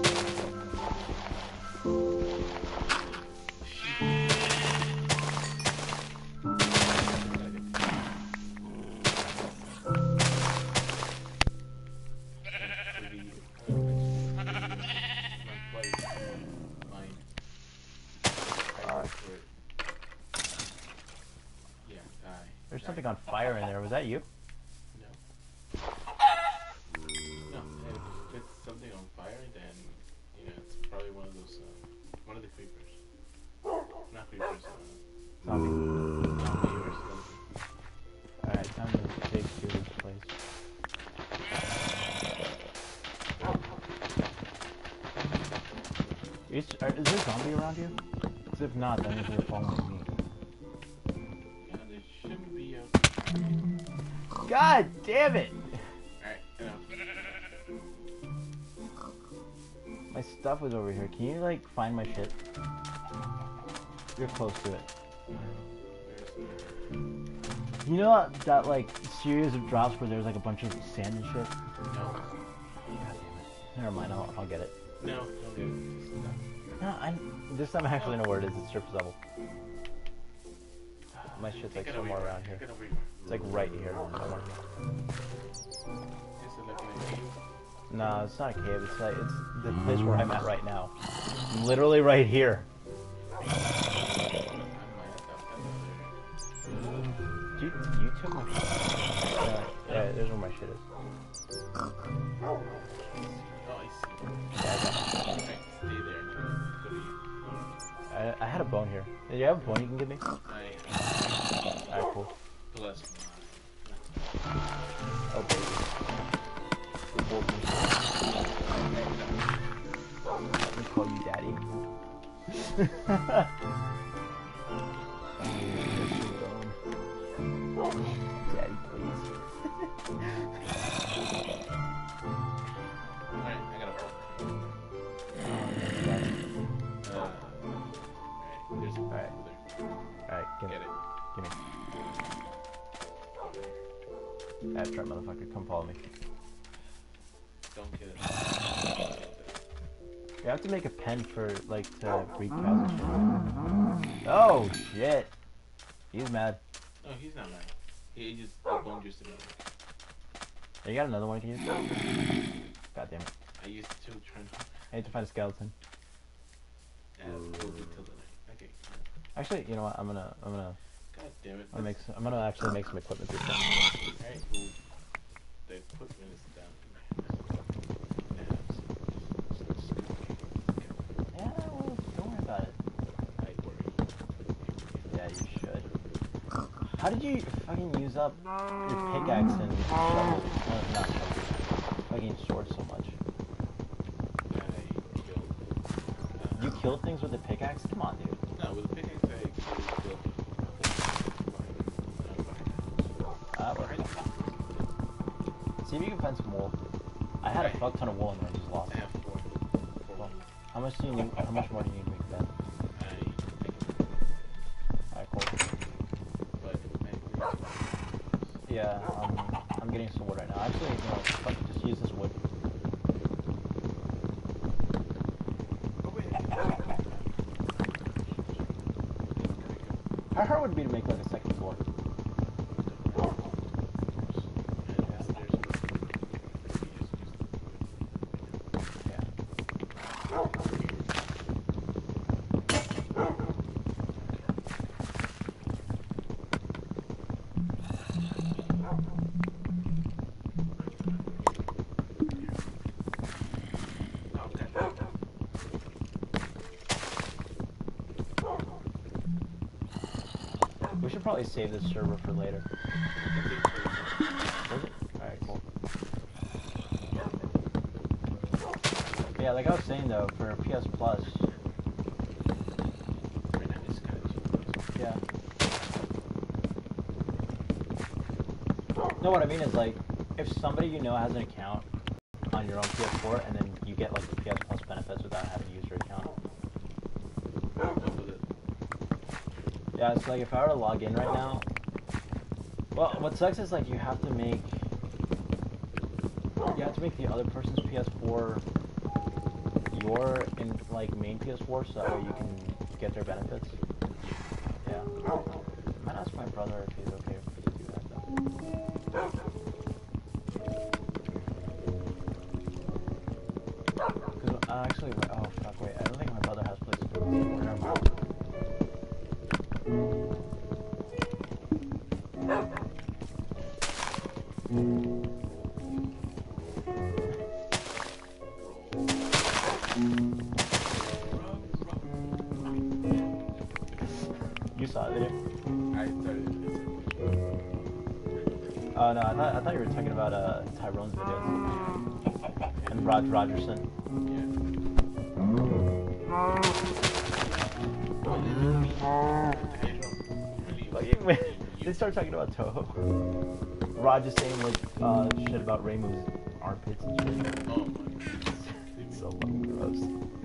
There's something on fire in there. Was that you? No. No, if it's something on fire, then, you know, it's probably one of those, uh, one of the creepers. Not creepers, uh, Zombie. zombie or something. Alright, time to dig through this place. Is, are, is there a zombie around you? Because if not, then they're following me. Yeah, there shouldn't be a... God damn it! Alright, enough. My stuff was over here. Can you, like, find my shit? You're close to it. You know that, that, like, series of drops where there's, like, a bunch of sand and shit? No. God damn it. Never mind, I'll, I'll get it. No, don't do it. Just stop. No, I, this time I actually know where it is. It's surface level. My shit's, like, Take it somewhere over. around here. Take it over. It's, like, right here. Somewhere. Is it looking at you? No, it's not a cave. It's, like, it's the place where I'm at right now. Literally right here. I might have to have You, you took my shit. Yeah, yeah, there's where my shit is. Oh, I see. Yeah, I got it. Alright, stay there and then go to you. I, I had a bone here. Do you have a bone you can give me? I Alright, cool. plus Oh, baby. Cool. Let me call you daddy. Daddy, please. Alright, I got a ball. Uh, alright, there's a ball Alright. there. Alright, give Get me. it. Give me. That's right, motherfucker. Come follow me. Don't get it. You have to make a pen for, like, to breed cows and shit. Oh, shit. He's mad. No, he's not mad. He just uh, bone juiced him. You got another one to use? God damn it. I used two trying to. I need to find a skeleton. Yeah, we'll do till the night. Okay. Actually, you know what? I'm gonna, I'm gonna, God damn it. I'm gonna make, some, I'm gonna actually make some equipment through stuff. Alright, well, the equipment is down here. Yeah, well, don't worry about it. I worry. Yeah, you should. How did you fucking use up your pickaxe and shovel? Uh, not shovel. Fucking sword so much. I killed. Uh, You killed things with a pickaxe? Come on, dude. No, with a pickaxe I killed. Ah, well. See if you can find some wool. I had a fuck ton of wool and I just lost I it. have four. Well, how much do you need? How much more do you need to make a bed? I Alright, cool. but Yeah, um, I'm getting some wood right now. Actually, you know, fuck it, just use this wood. How hard would it be to make like a second floor? We should probably save this server for later. Was it? Alright, cool. Yeah, like I was saying though, for P S Plus, yeah. No, what I mean is like, if somebody you know has an account on your own P S four and then you you get like the P S Plus benefits without having to use your account. Yeah, it's like if I were to log in right now. Well, what sucks is like you have to make you have to make the other person's P S four your in like main P S four so that way you can get their benefits. Yeah. I might ask my brother if he's okay for me to do that though. Cause uh, actually, oh fuck, wait, I don't think my brother has PlayStation. Never mind. You saw it, didn't you? I started listening. Oh no, I thought I thought you were talking about uh, Tyrone's videos and Rod Rogerson. Like, they start talking about Toho. Rod just saying like uh, shit about Raymu's armpits and shit. Oh my god. It's so fucking gross.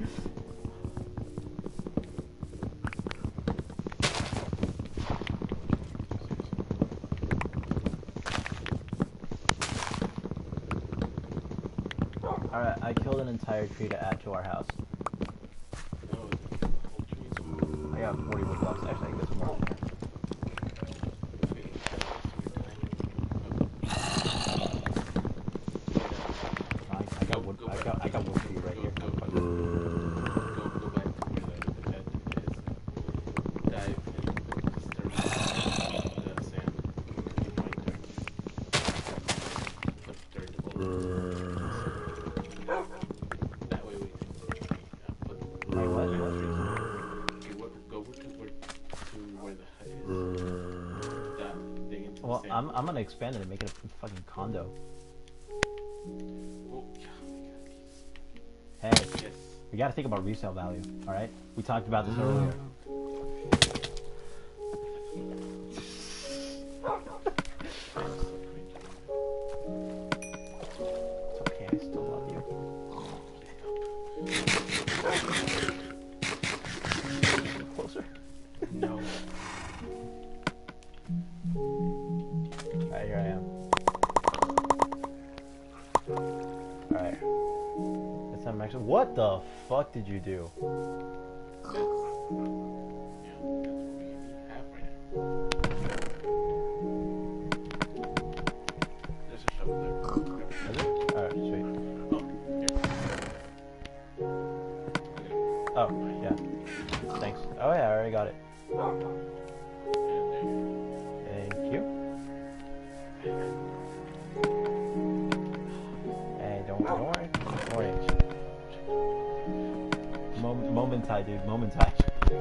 Alright, I killed an entire tree to add to our house. Oh, the whole tree's I got forty wood blocks. Actually, I can get some more in here. I, I got wood. I got. I got wood for you right here. Go, go, go, go back to where the, the bed is. Dive and disturb the sand. Right there. Put dirt over. That way we can uh, put. Wait, what? What? Okay, what, go to where, to where the hut is. That, dig into Well, the sand. I'm. I'm gonna expand it and make it a fucking condo. Oh, Hey, yes. we gotta think about resale value. All right. We talked about this earlier. It's okay. I still love you. Closer. No. Alright, here I am. Alright. That's not maximum. What the fuck did you do? That's, yeah, that's what we have right now. There's a shovel there. Is it? Alright, sweet. Oh, here. Oh, yeah. Thanks. Oh yeah, I already got it. And there you Thank you. Hey, don't, don't worry. Don't worry. Mom momentai, dude. Momentai.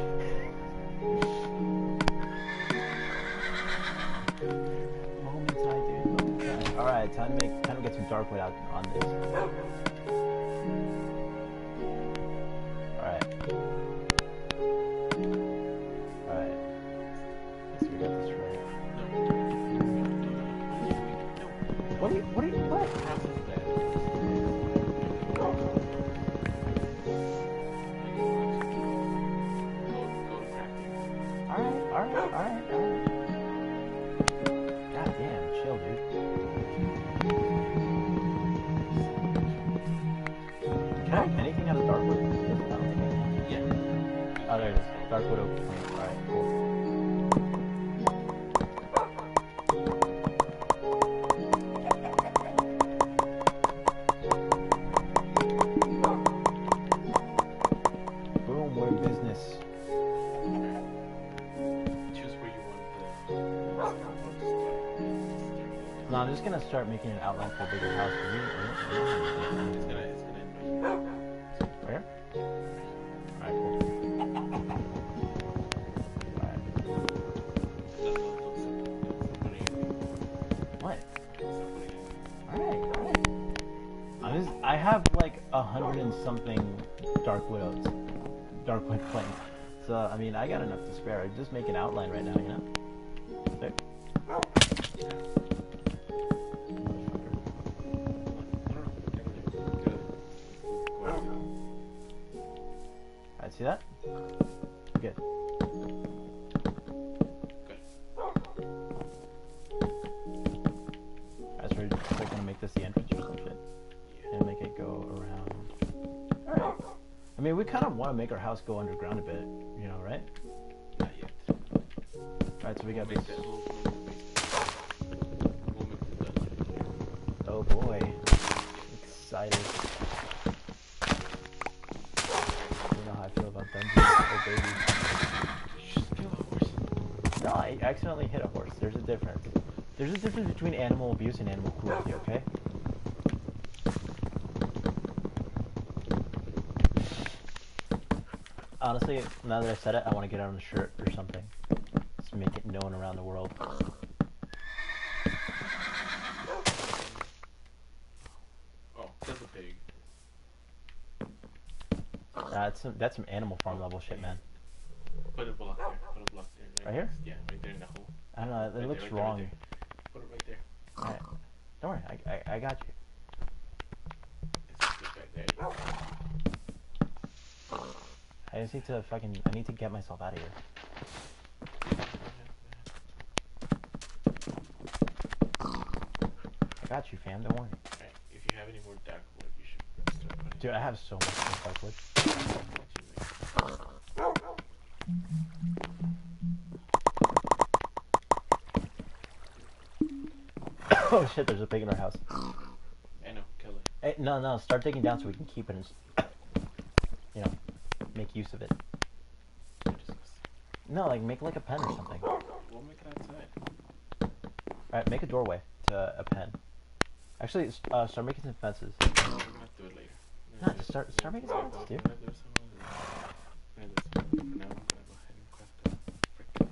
Momentai, dude. Momentai. Alright, time to make, time to get some dark wood out on this. Alright. Alright. Let's see, we got this right. What are you, what are you, what? Alright, alright, alright, alright. God damn, chill, dude. Can I make anything out of darkwood? I don't think I can. Oh, there it is. Darkwood oak plant. Alright, cool. Boom, we're in business. Choose where you want the. No, I'm just gonna start making an outline for a bigger house. It's gonna, it's gonna. Where? Alright, cool. Alright. What? Alright, alright. I'm just, I have like a hundred and something dark widows. Darkwood planks. So, I mean, I got enough to spare. I just make an outline right now, you know? There. Alright, see that? Good. Good. Alright, so we're just like gonna make this the entrance or some shit. Yeah. And make it go around. Alright. I mean, we kind of want to make our house go underground a bit, you know, right? Not yet. Alright, so we got We'll this. make that. We'll, we'll, we'll make the dungeon. Oh boy. Excited. You know how I feel about dungeons. Oh baby. You just kill a horse. No, I accidentally hit a horse. There's a difference. There's a difference between animal abuse and animal cruelty, okay? Honestly, now that I said it, I want to get it on a shirt or something. Just make it known around the world. Oh, that's a pig. That's some, that's some Animal Farm level shit, man. Put a block there. Put a block there. Right here? Yeah, right there in the hole. I don't know, it Right looks there, right there, wrong. right there. Put it right there. Alright. Don't worry, I, I, I got you. It's just right there. You go. I just need to fucking, I need to get myself out of here. I got you, fam, don't worry. Alright, if you have any more dark wood, you should start putting Dude, I have so much more dark wood. Oh shit, there's a pig in our house. I know, kill it. Hey, no, no, start digging down so we can keep it and, s- you know, make use of it. You're disgusting. No, like, make like a pen or something. We'll make it outside. Alright, make a doorway to a pen. Actually, s- uh, start making some fences. No, we're gonna have to do it later. We're Nah, gonna just do- start- start making we're some gonna- fences, dude. we're gonna do some of this. We're gonna do some. For now, I'm gonna go ahead and craft the frickin'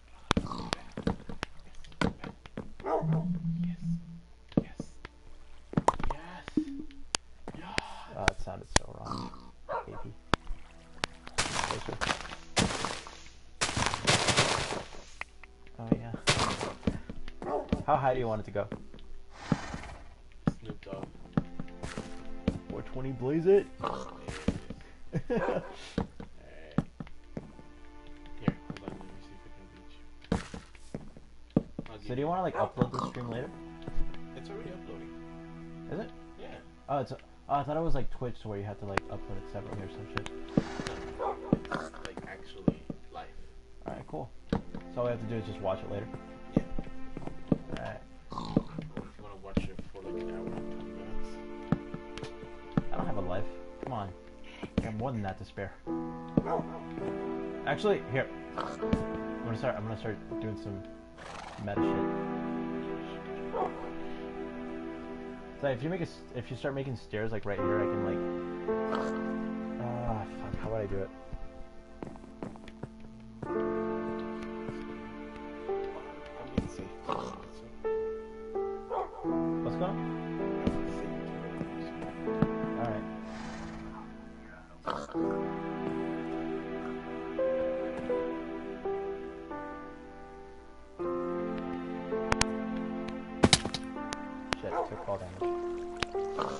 bed. Yes. Yes. Yes. Yes. Oh, it sounded so wrong. Baby. Closer. Oh, yeah. How high do you want it to go? Snoop Dogg. four twenty, blaze it. Alright. Here, hold on, let me see if I can reach you. I'll So give do you want to like upload this stream later? It's already uploading. Is it? Yeah. Oh, it's. Oh, I thought it was like Twitch, where you had to like upload it separately or some shit. It's like actually live. All right, cool. So all we have to do is just watch it later. Yeah. All right. If you want to watch it for like an hour and twenty minutes. I don't have a life. Come on. I have more than that to spare. Actually, here. I'm gonna start. I'm gonna start doing some meta shit. So if you make a, s- if you start making stairs like right here, I can like. Ah, fuck. How would I do it? I'm being safe. What's going on? All right. Shit, took fall damage.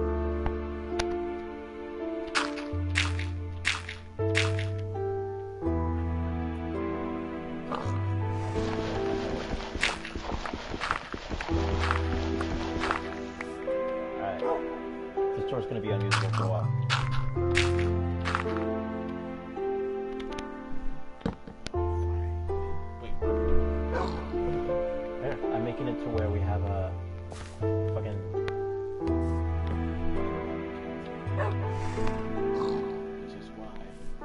Alright. This door's gonna be unusable for a while. Wait, what are we doing? There, I'm making it to where we have a fucking. This is why.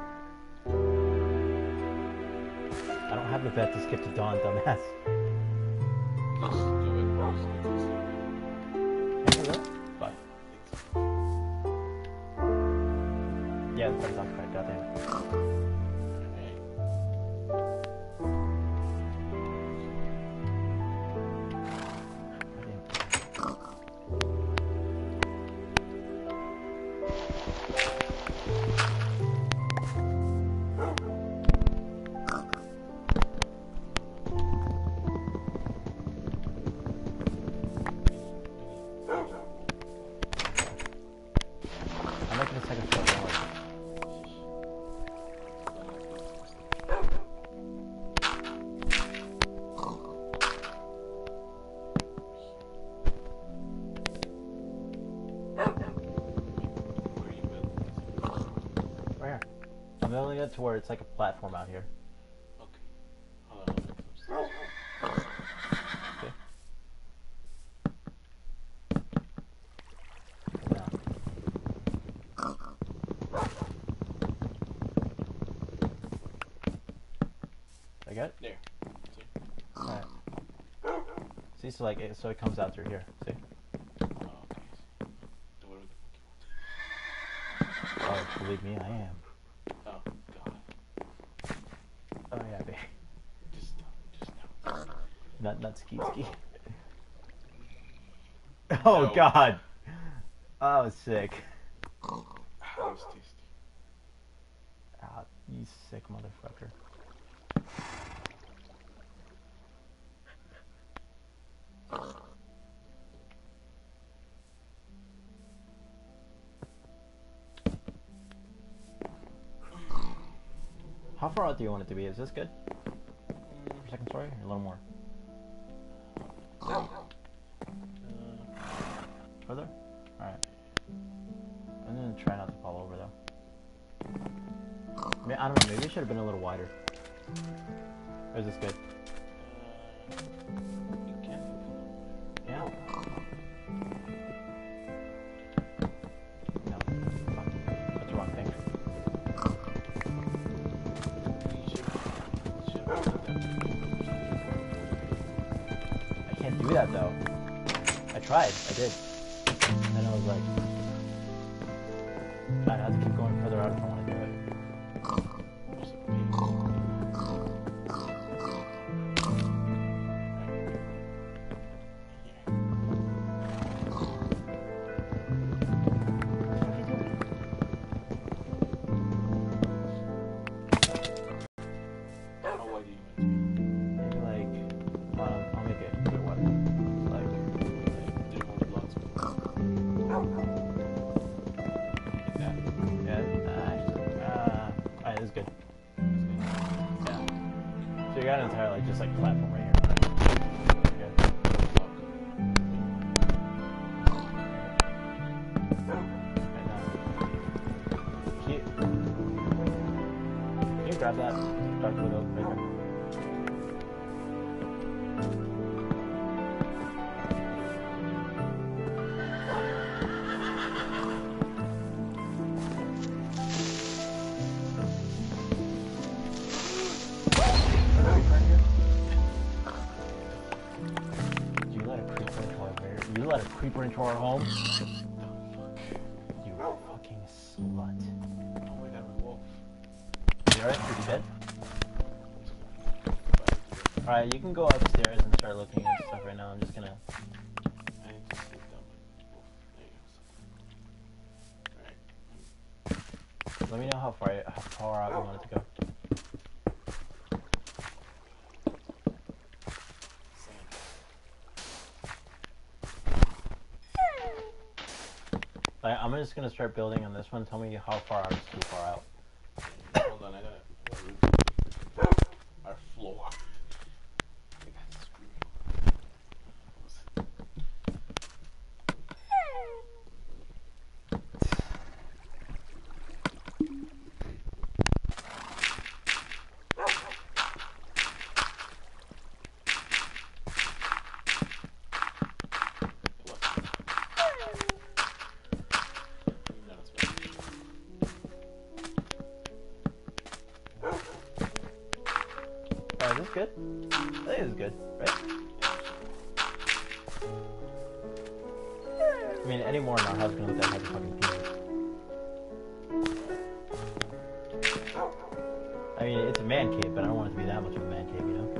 I don't have the bet to skip to dawn, dumbass. Just do it. Just Yeah, really? Bye. Yeah, the bed's occupied, goddamn. I'm building it to where it's like a platform out here. Okay. Hold on. Hold on. Okay. Go down. I got it? There. See? Alright. See, so like, it, so it comes out through here. See? Oh, okay. So what do the fuck you want? Oh, believe me, I am. Oh, God. Oh yeah, baby. Just stop. Just stop. Not, not ski ski. Oh No. God. Oh, I was sick. That was tasty. Ah, you sick motherfucker. How far out do you want it to be? Is this good? For second story? Or a little more? Uh, Further? Alright. I'm gonna try not to fall over though. I, mean, I don't know, maybe it should have been a little wider. Or is this good? uh, you can Yeah. No. Fuck. That's the wrong thing. You should, you should have done I can't do that though. I tried. I did. And I was like, I have to keep going further out if I want to do it. that. There's a big- How wide do you want it to be? Maybe like, um, I'll make it a bit wider. Like, Like three more blocks. Like that. yeah, uh, actually, uh, alright, this is good. This is good. Yeah. So you got an entire, like, just like platform right here. Right? Good. Right now. Can you, can you grab that dark wood oak right there? You let a creeper into our You let a creeper into our home? You fucking slut. Oh my God, my wolf. You alright? Are you dead? Alright, you can go upstairs and start looking at stuff right now. I'm just gonna... I need to sit down my wolf. There you go. Alright. Let me know how far how far out you want it to go. Like, I'm just gonna start building on this one. Tell me how far out is too far out. Hold on, I gotta. Our floor. I got screaming. Alright, is this good? I think this is good, right? I mean, any more in our house is gonna look like a fucking penis. I mean, it's a man cave, but I don't want it to be that much of a man cave, you know?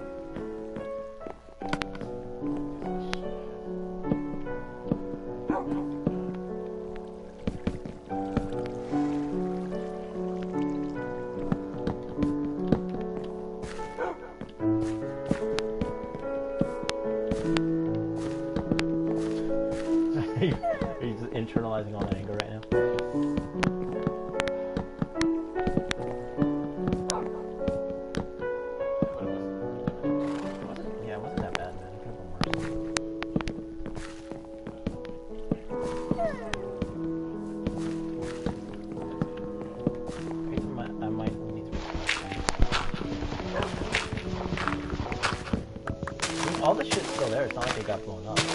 Are you just internalizing all that anger right now? What was it? swear, it's not like they got blown up.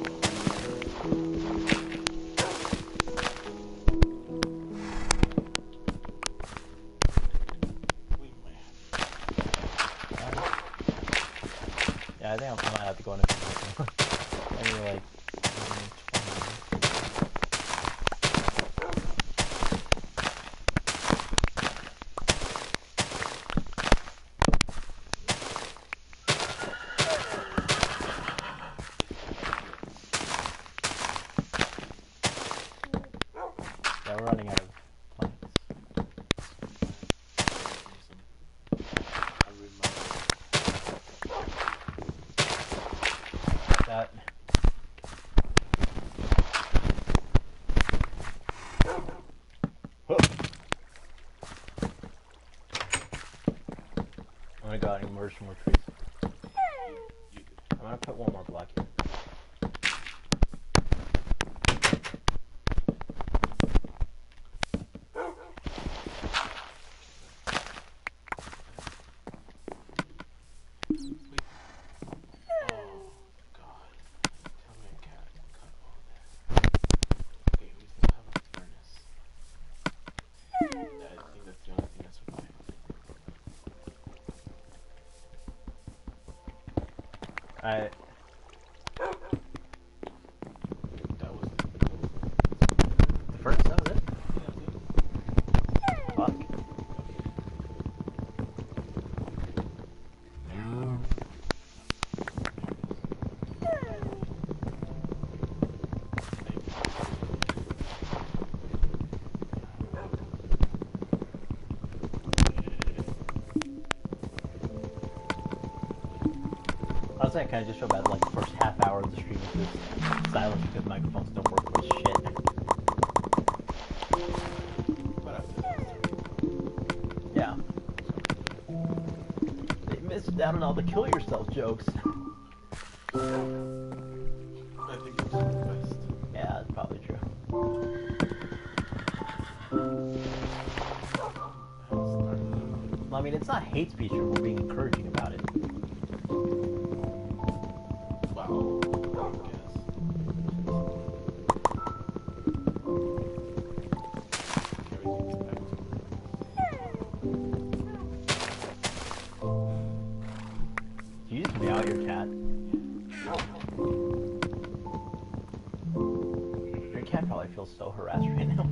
Yeah, I think I'm, I might have to go in a few maybe like yeah, we're running out of planks. That. Oh. I'm gonna go out and merge some more trees. I'm gonna put one more block here. Alright. That was The first, that was it? Fuck. I was saying, I kind of just feel bad, like, the first half hour of the stream is just silent because microphones don't work for shit. Yeah. They missed out on all the kill yourself jokes. I think it's the best. Yeah, that's probably true. Well, I mean, it's not hate speech if we're being encouraging about it. Wow. I guess. Everything's back to Do you just meow your cat? Your cat probably feels so harassed right now.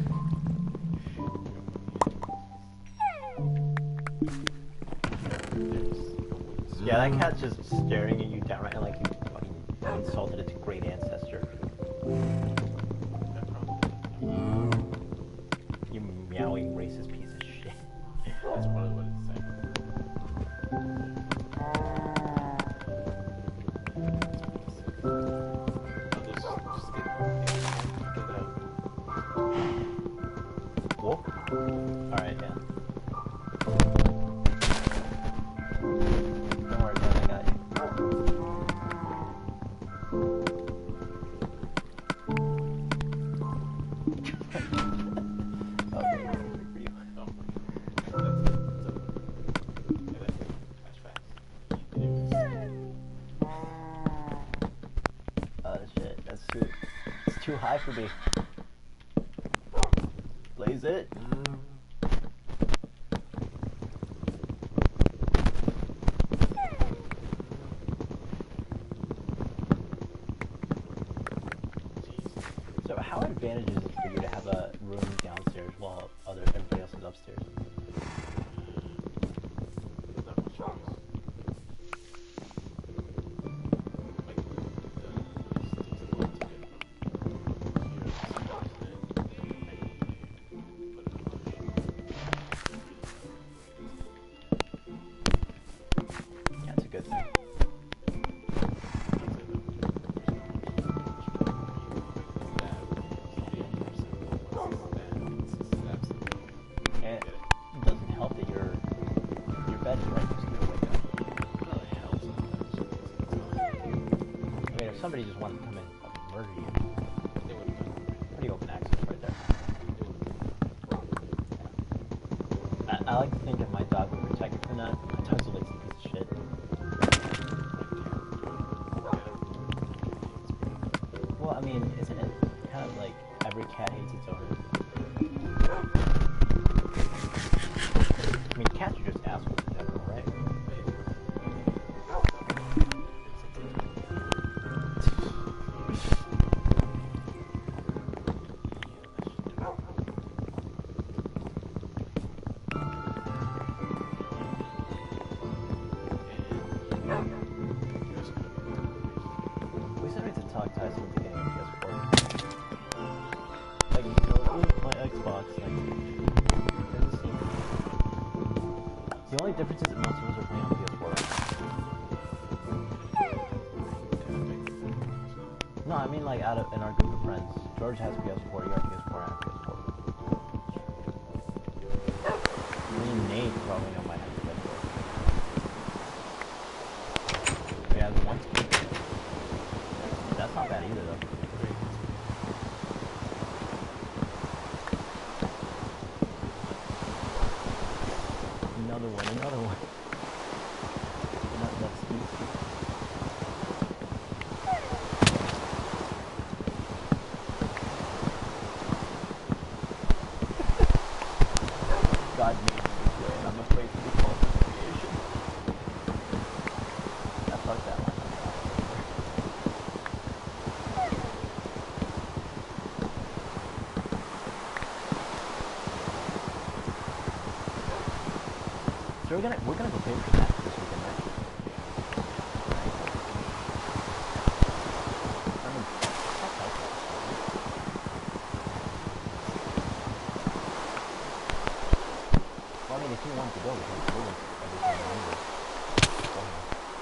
Yeah, that cat's just staring at you downright like you fucking insulted its great ancestor. You meowing racist piece of shit. That's probably what it's saying. Whoa. Alright, yeah. Don't worry, man, I got you. Oh, okay, for you. Oh shit, that's too, it's too high for me. Blaze it. So how advantageous is it for you to have a room downstairs while other everybody else is upstairs? Yeah, it's a good thing. And it doesn't help that your your bed is right next to your window. I mean, if somebody just wanted to come in and fucking murder you, pretty open access right there. I, I like to think if my dog would protect me from that, but my dog's a lazy piece of shit. Well, I mean, isn't it kind of like every cat hates its owner? I mean, cats are just assholes in general, right? We still need to talk Tyson into getting a P S four. Like, you know, my Xbox, like, it doesn't seem... The only difference is that most of us are playing on P S four right now. No, I mean, like, out of, in our group of friends. George has P S four, you have P S four, I have P S four. I mean, Nate probably know might have P S four. Yeah, the one skin. That's not bad either, though. Another one, another one. Not that easy. God made me this way, and I'm afraid to be called to creation. I fucked that one. So we're gonna we're gonna go pay for that this weekend, right? I mean, fuck that. Well, I mean, if you want to go, we can go every time we leave. Go ahead.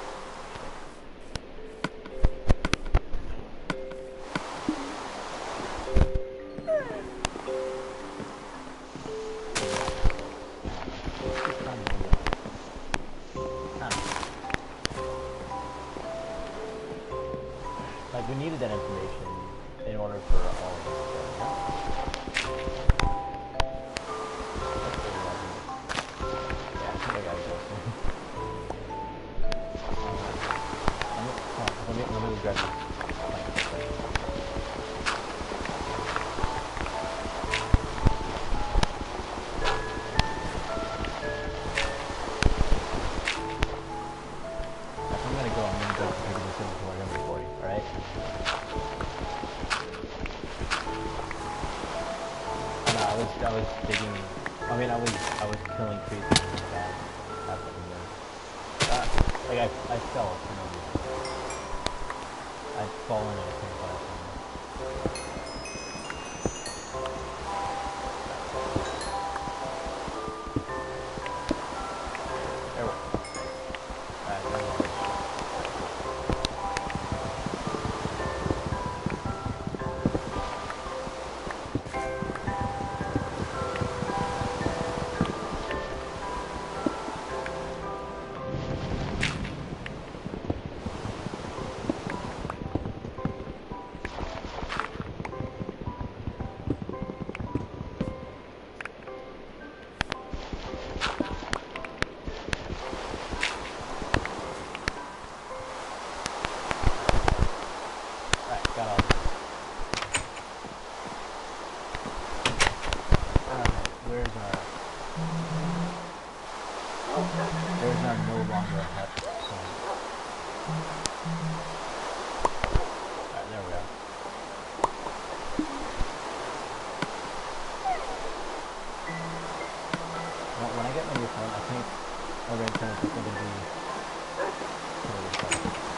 Just kind of wonder. Kind of. Like, we needed that information in order for all of us to go. Yeah, I think I gotta go soon. Let me, hold on, let me, let me grab this. If I'm gonna go, I'm gonna go to the this in before I go before you, alright? No, I was, I was digging, I mean, I was, I was killing trees and things like that. That's what I'm doing. Uh, like, I, I fell for no reason. I'd fallen and I couldn't fall from there. We go. Alright, there we go. Alright, got all this. Alright, where's our... There's our no longer a hut sign. Alright, there we go. When, when I get my new phone, I think other antennas are going to be... really fun.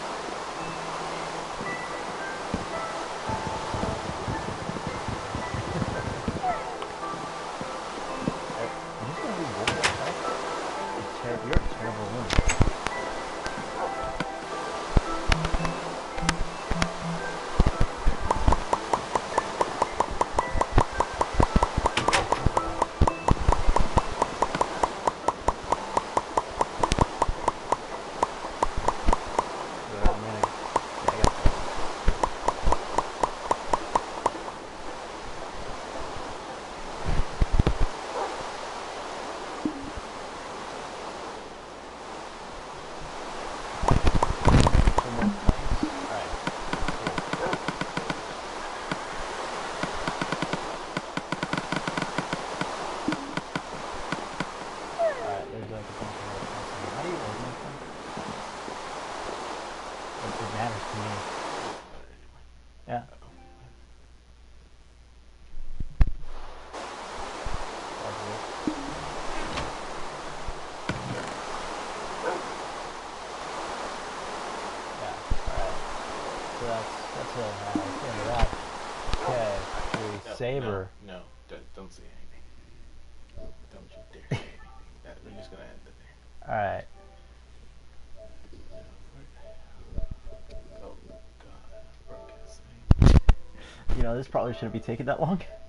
Are you gonna be wolf like that? You're, ter you're a terrible woman. matters to me. Yeah. So that's that's a nice thing. That. Okay, we No, saber. No, no, don't, don't say anything. Don't you dare say anything. That, we're just gonna end it there. All right. Oh God, broadcasting. You know, this probably shouldn't be taking that long.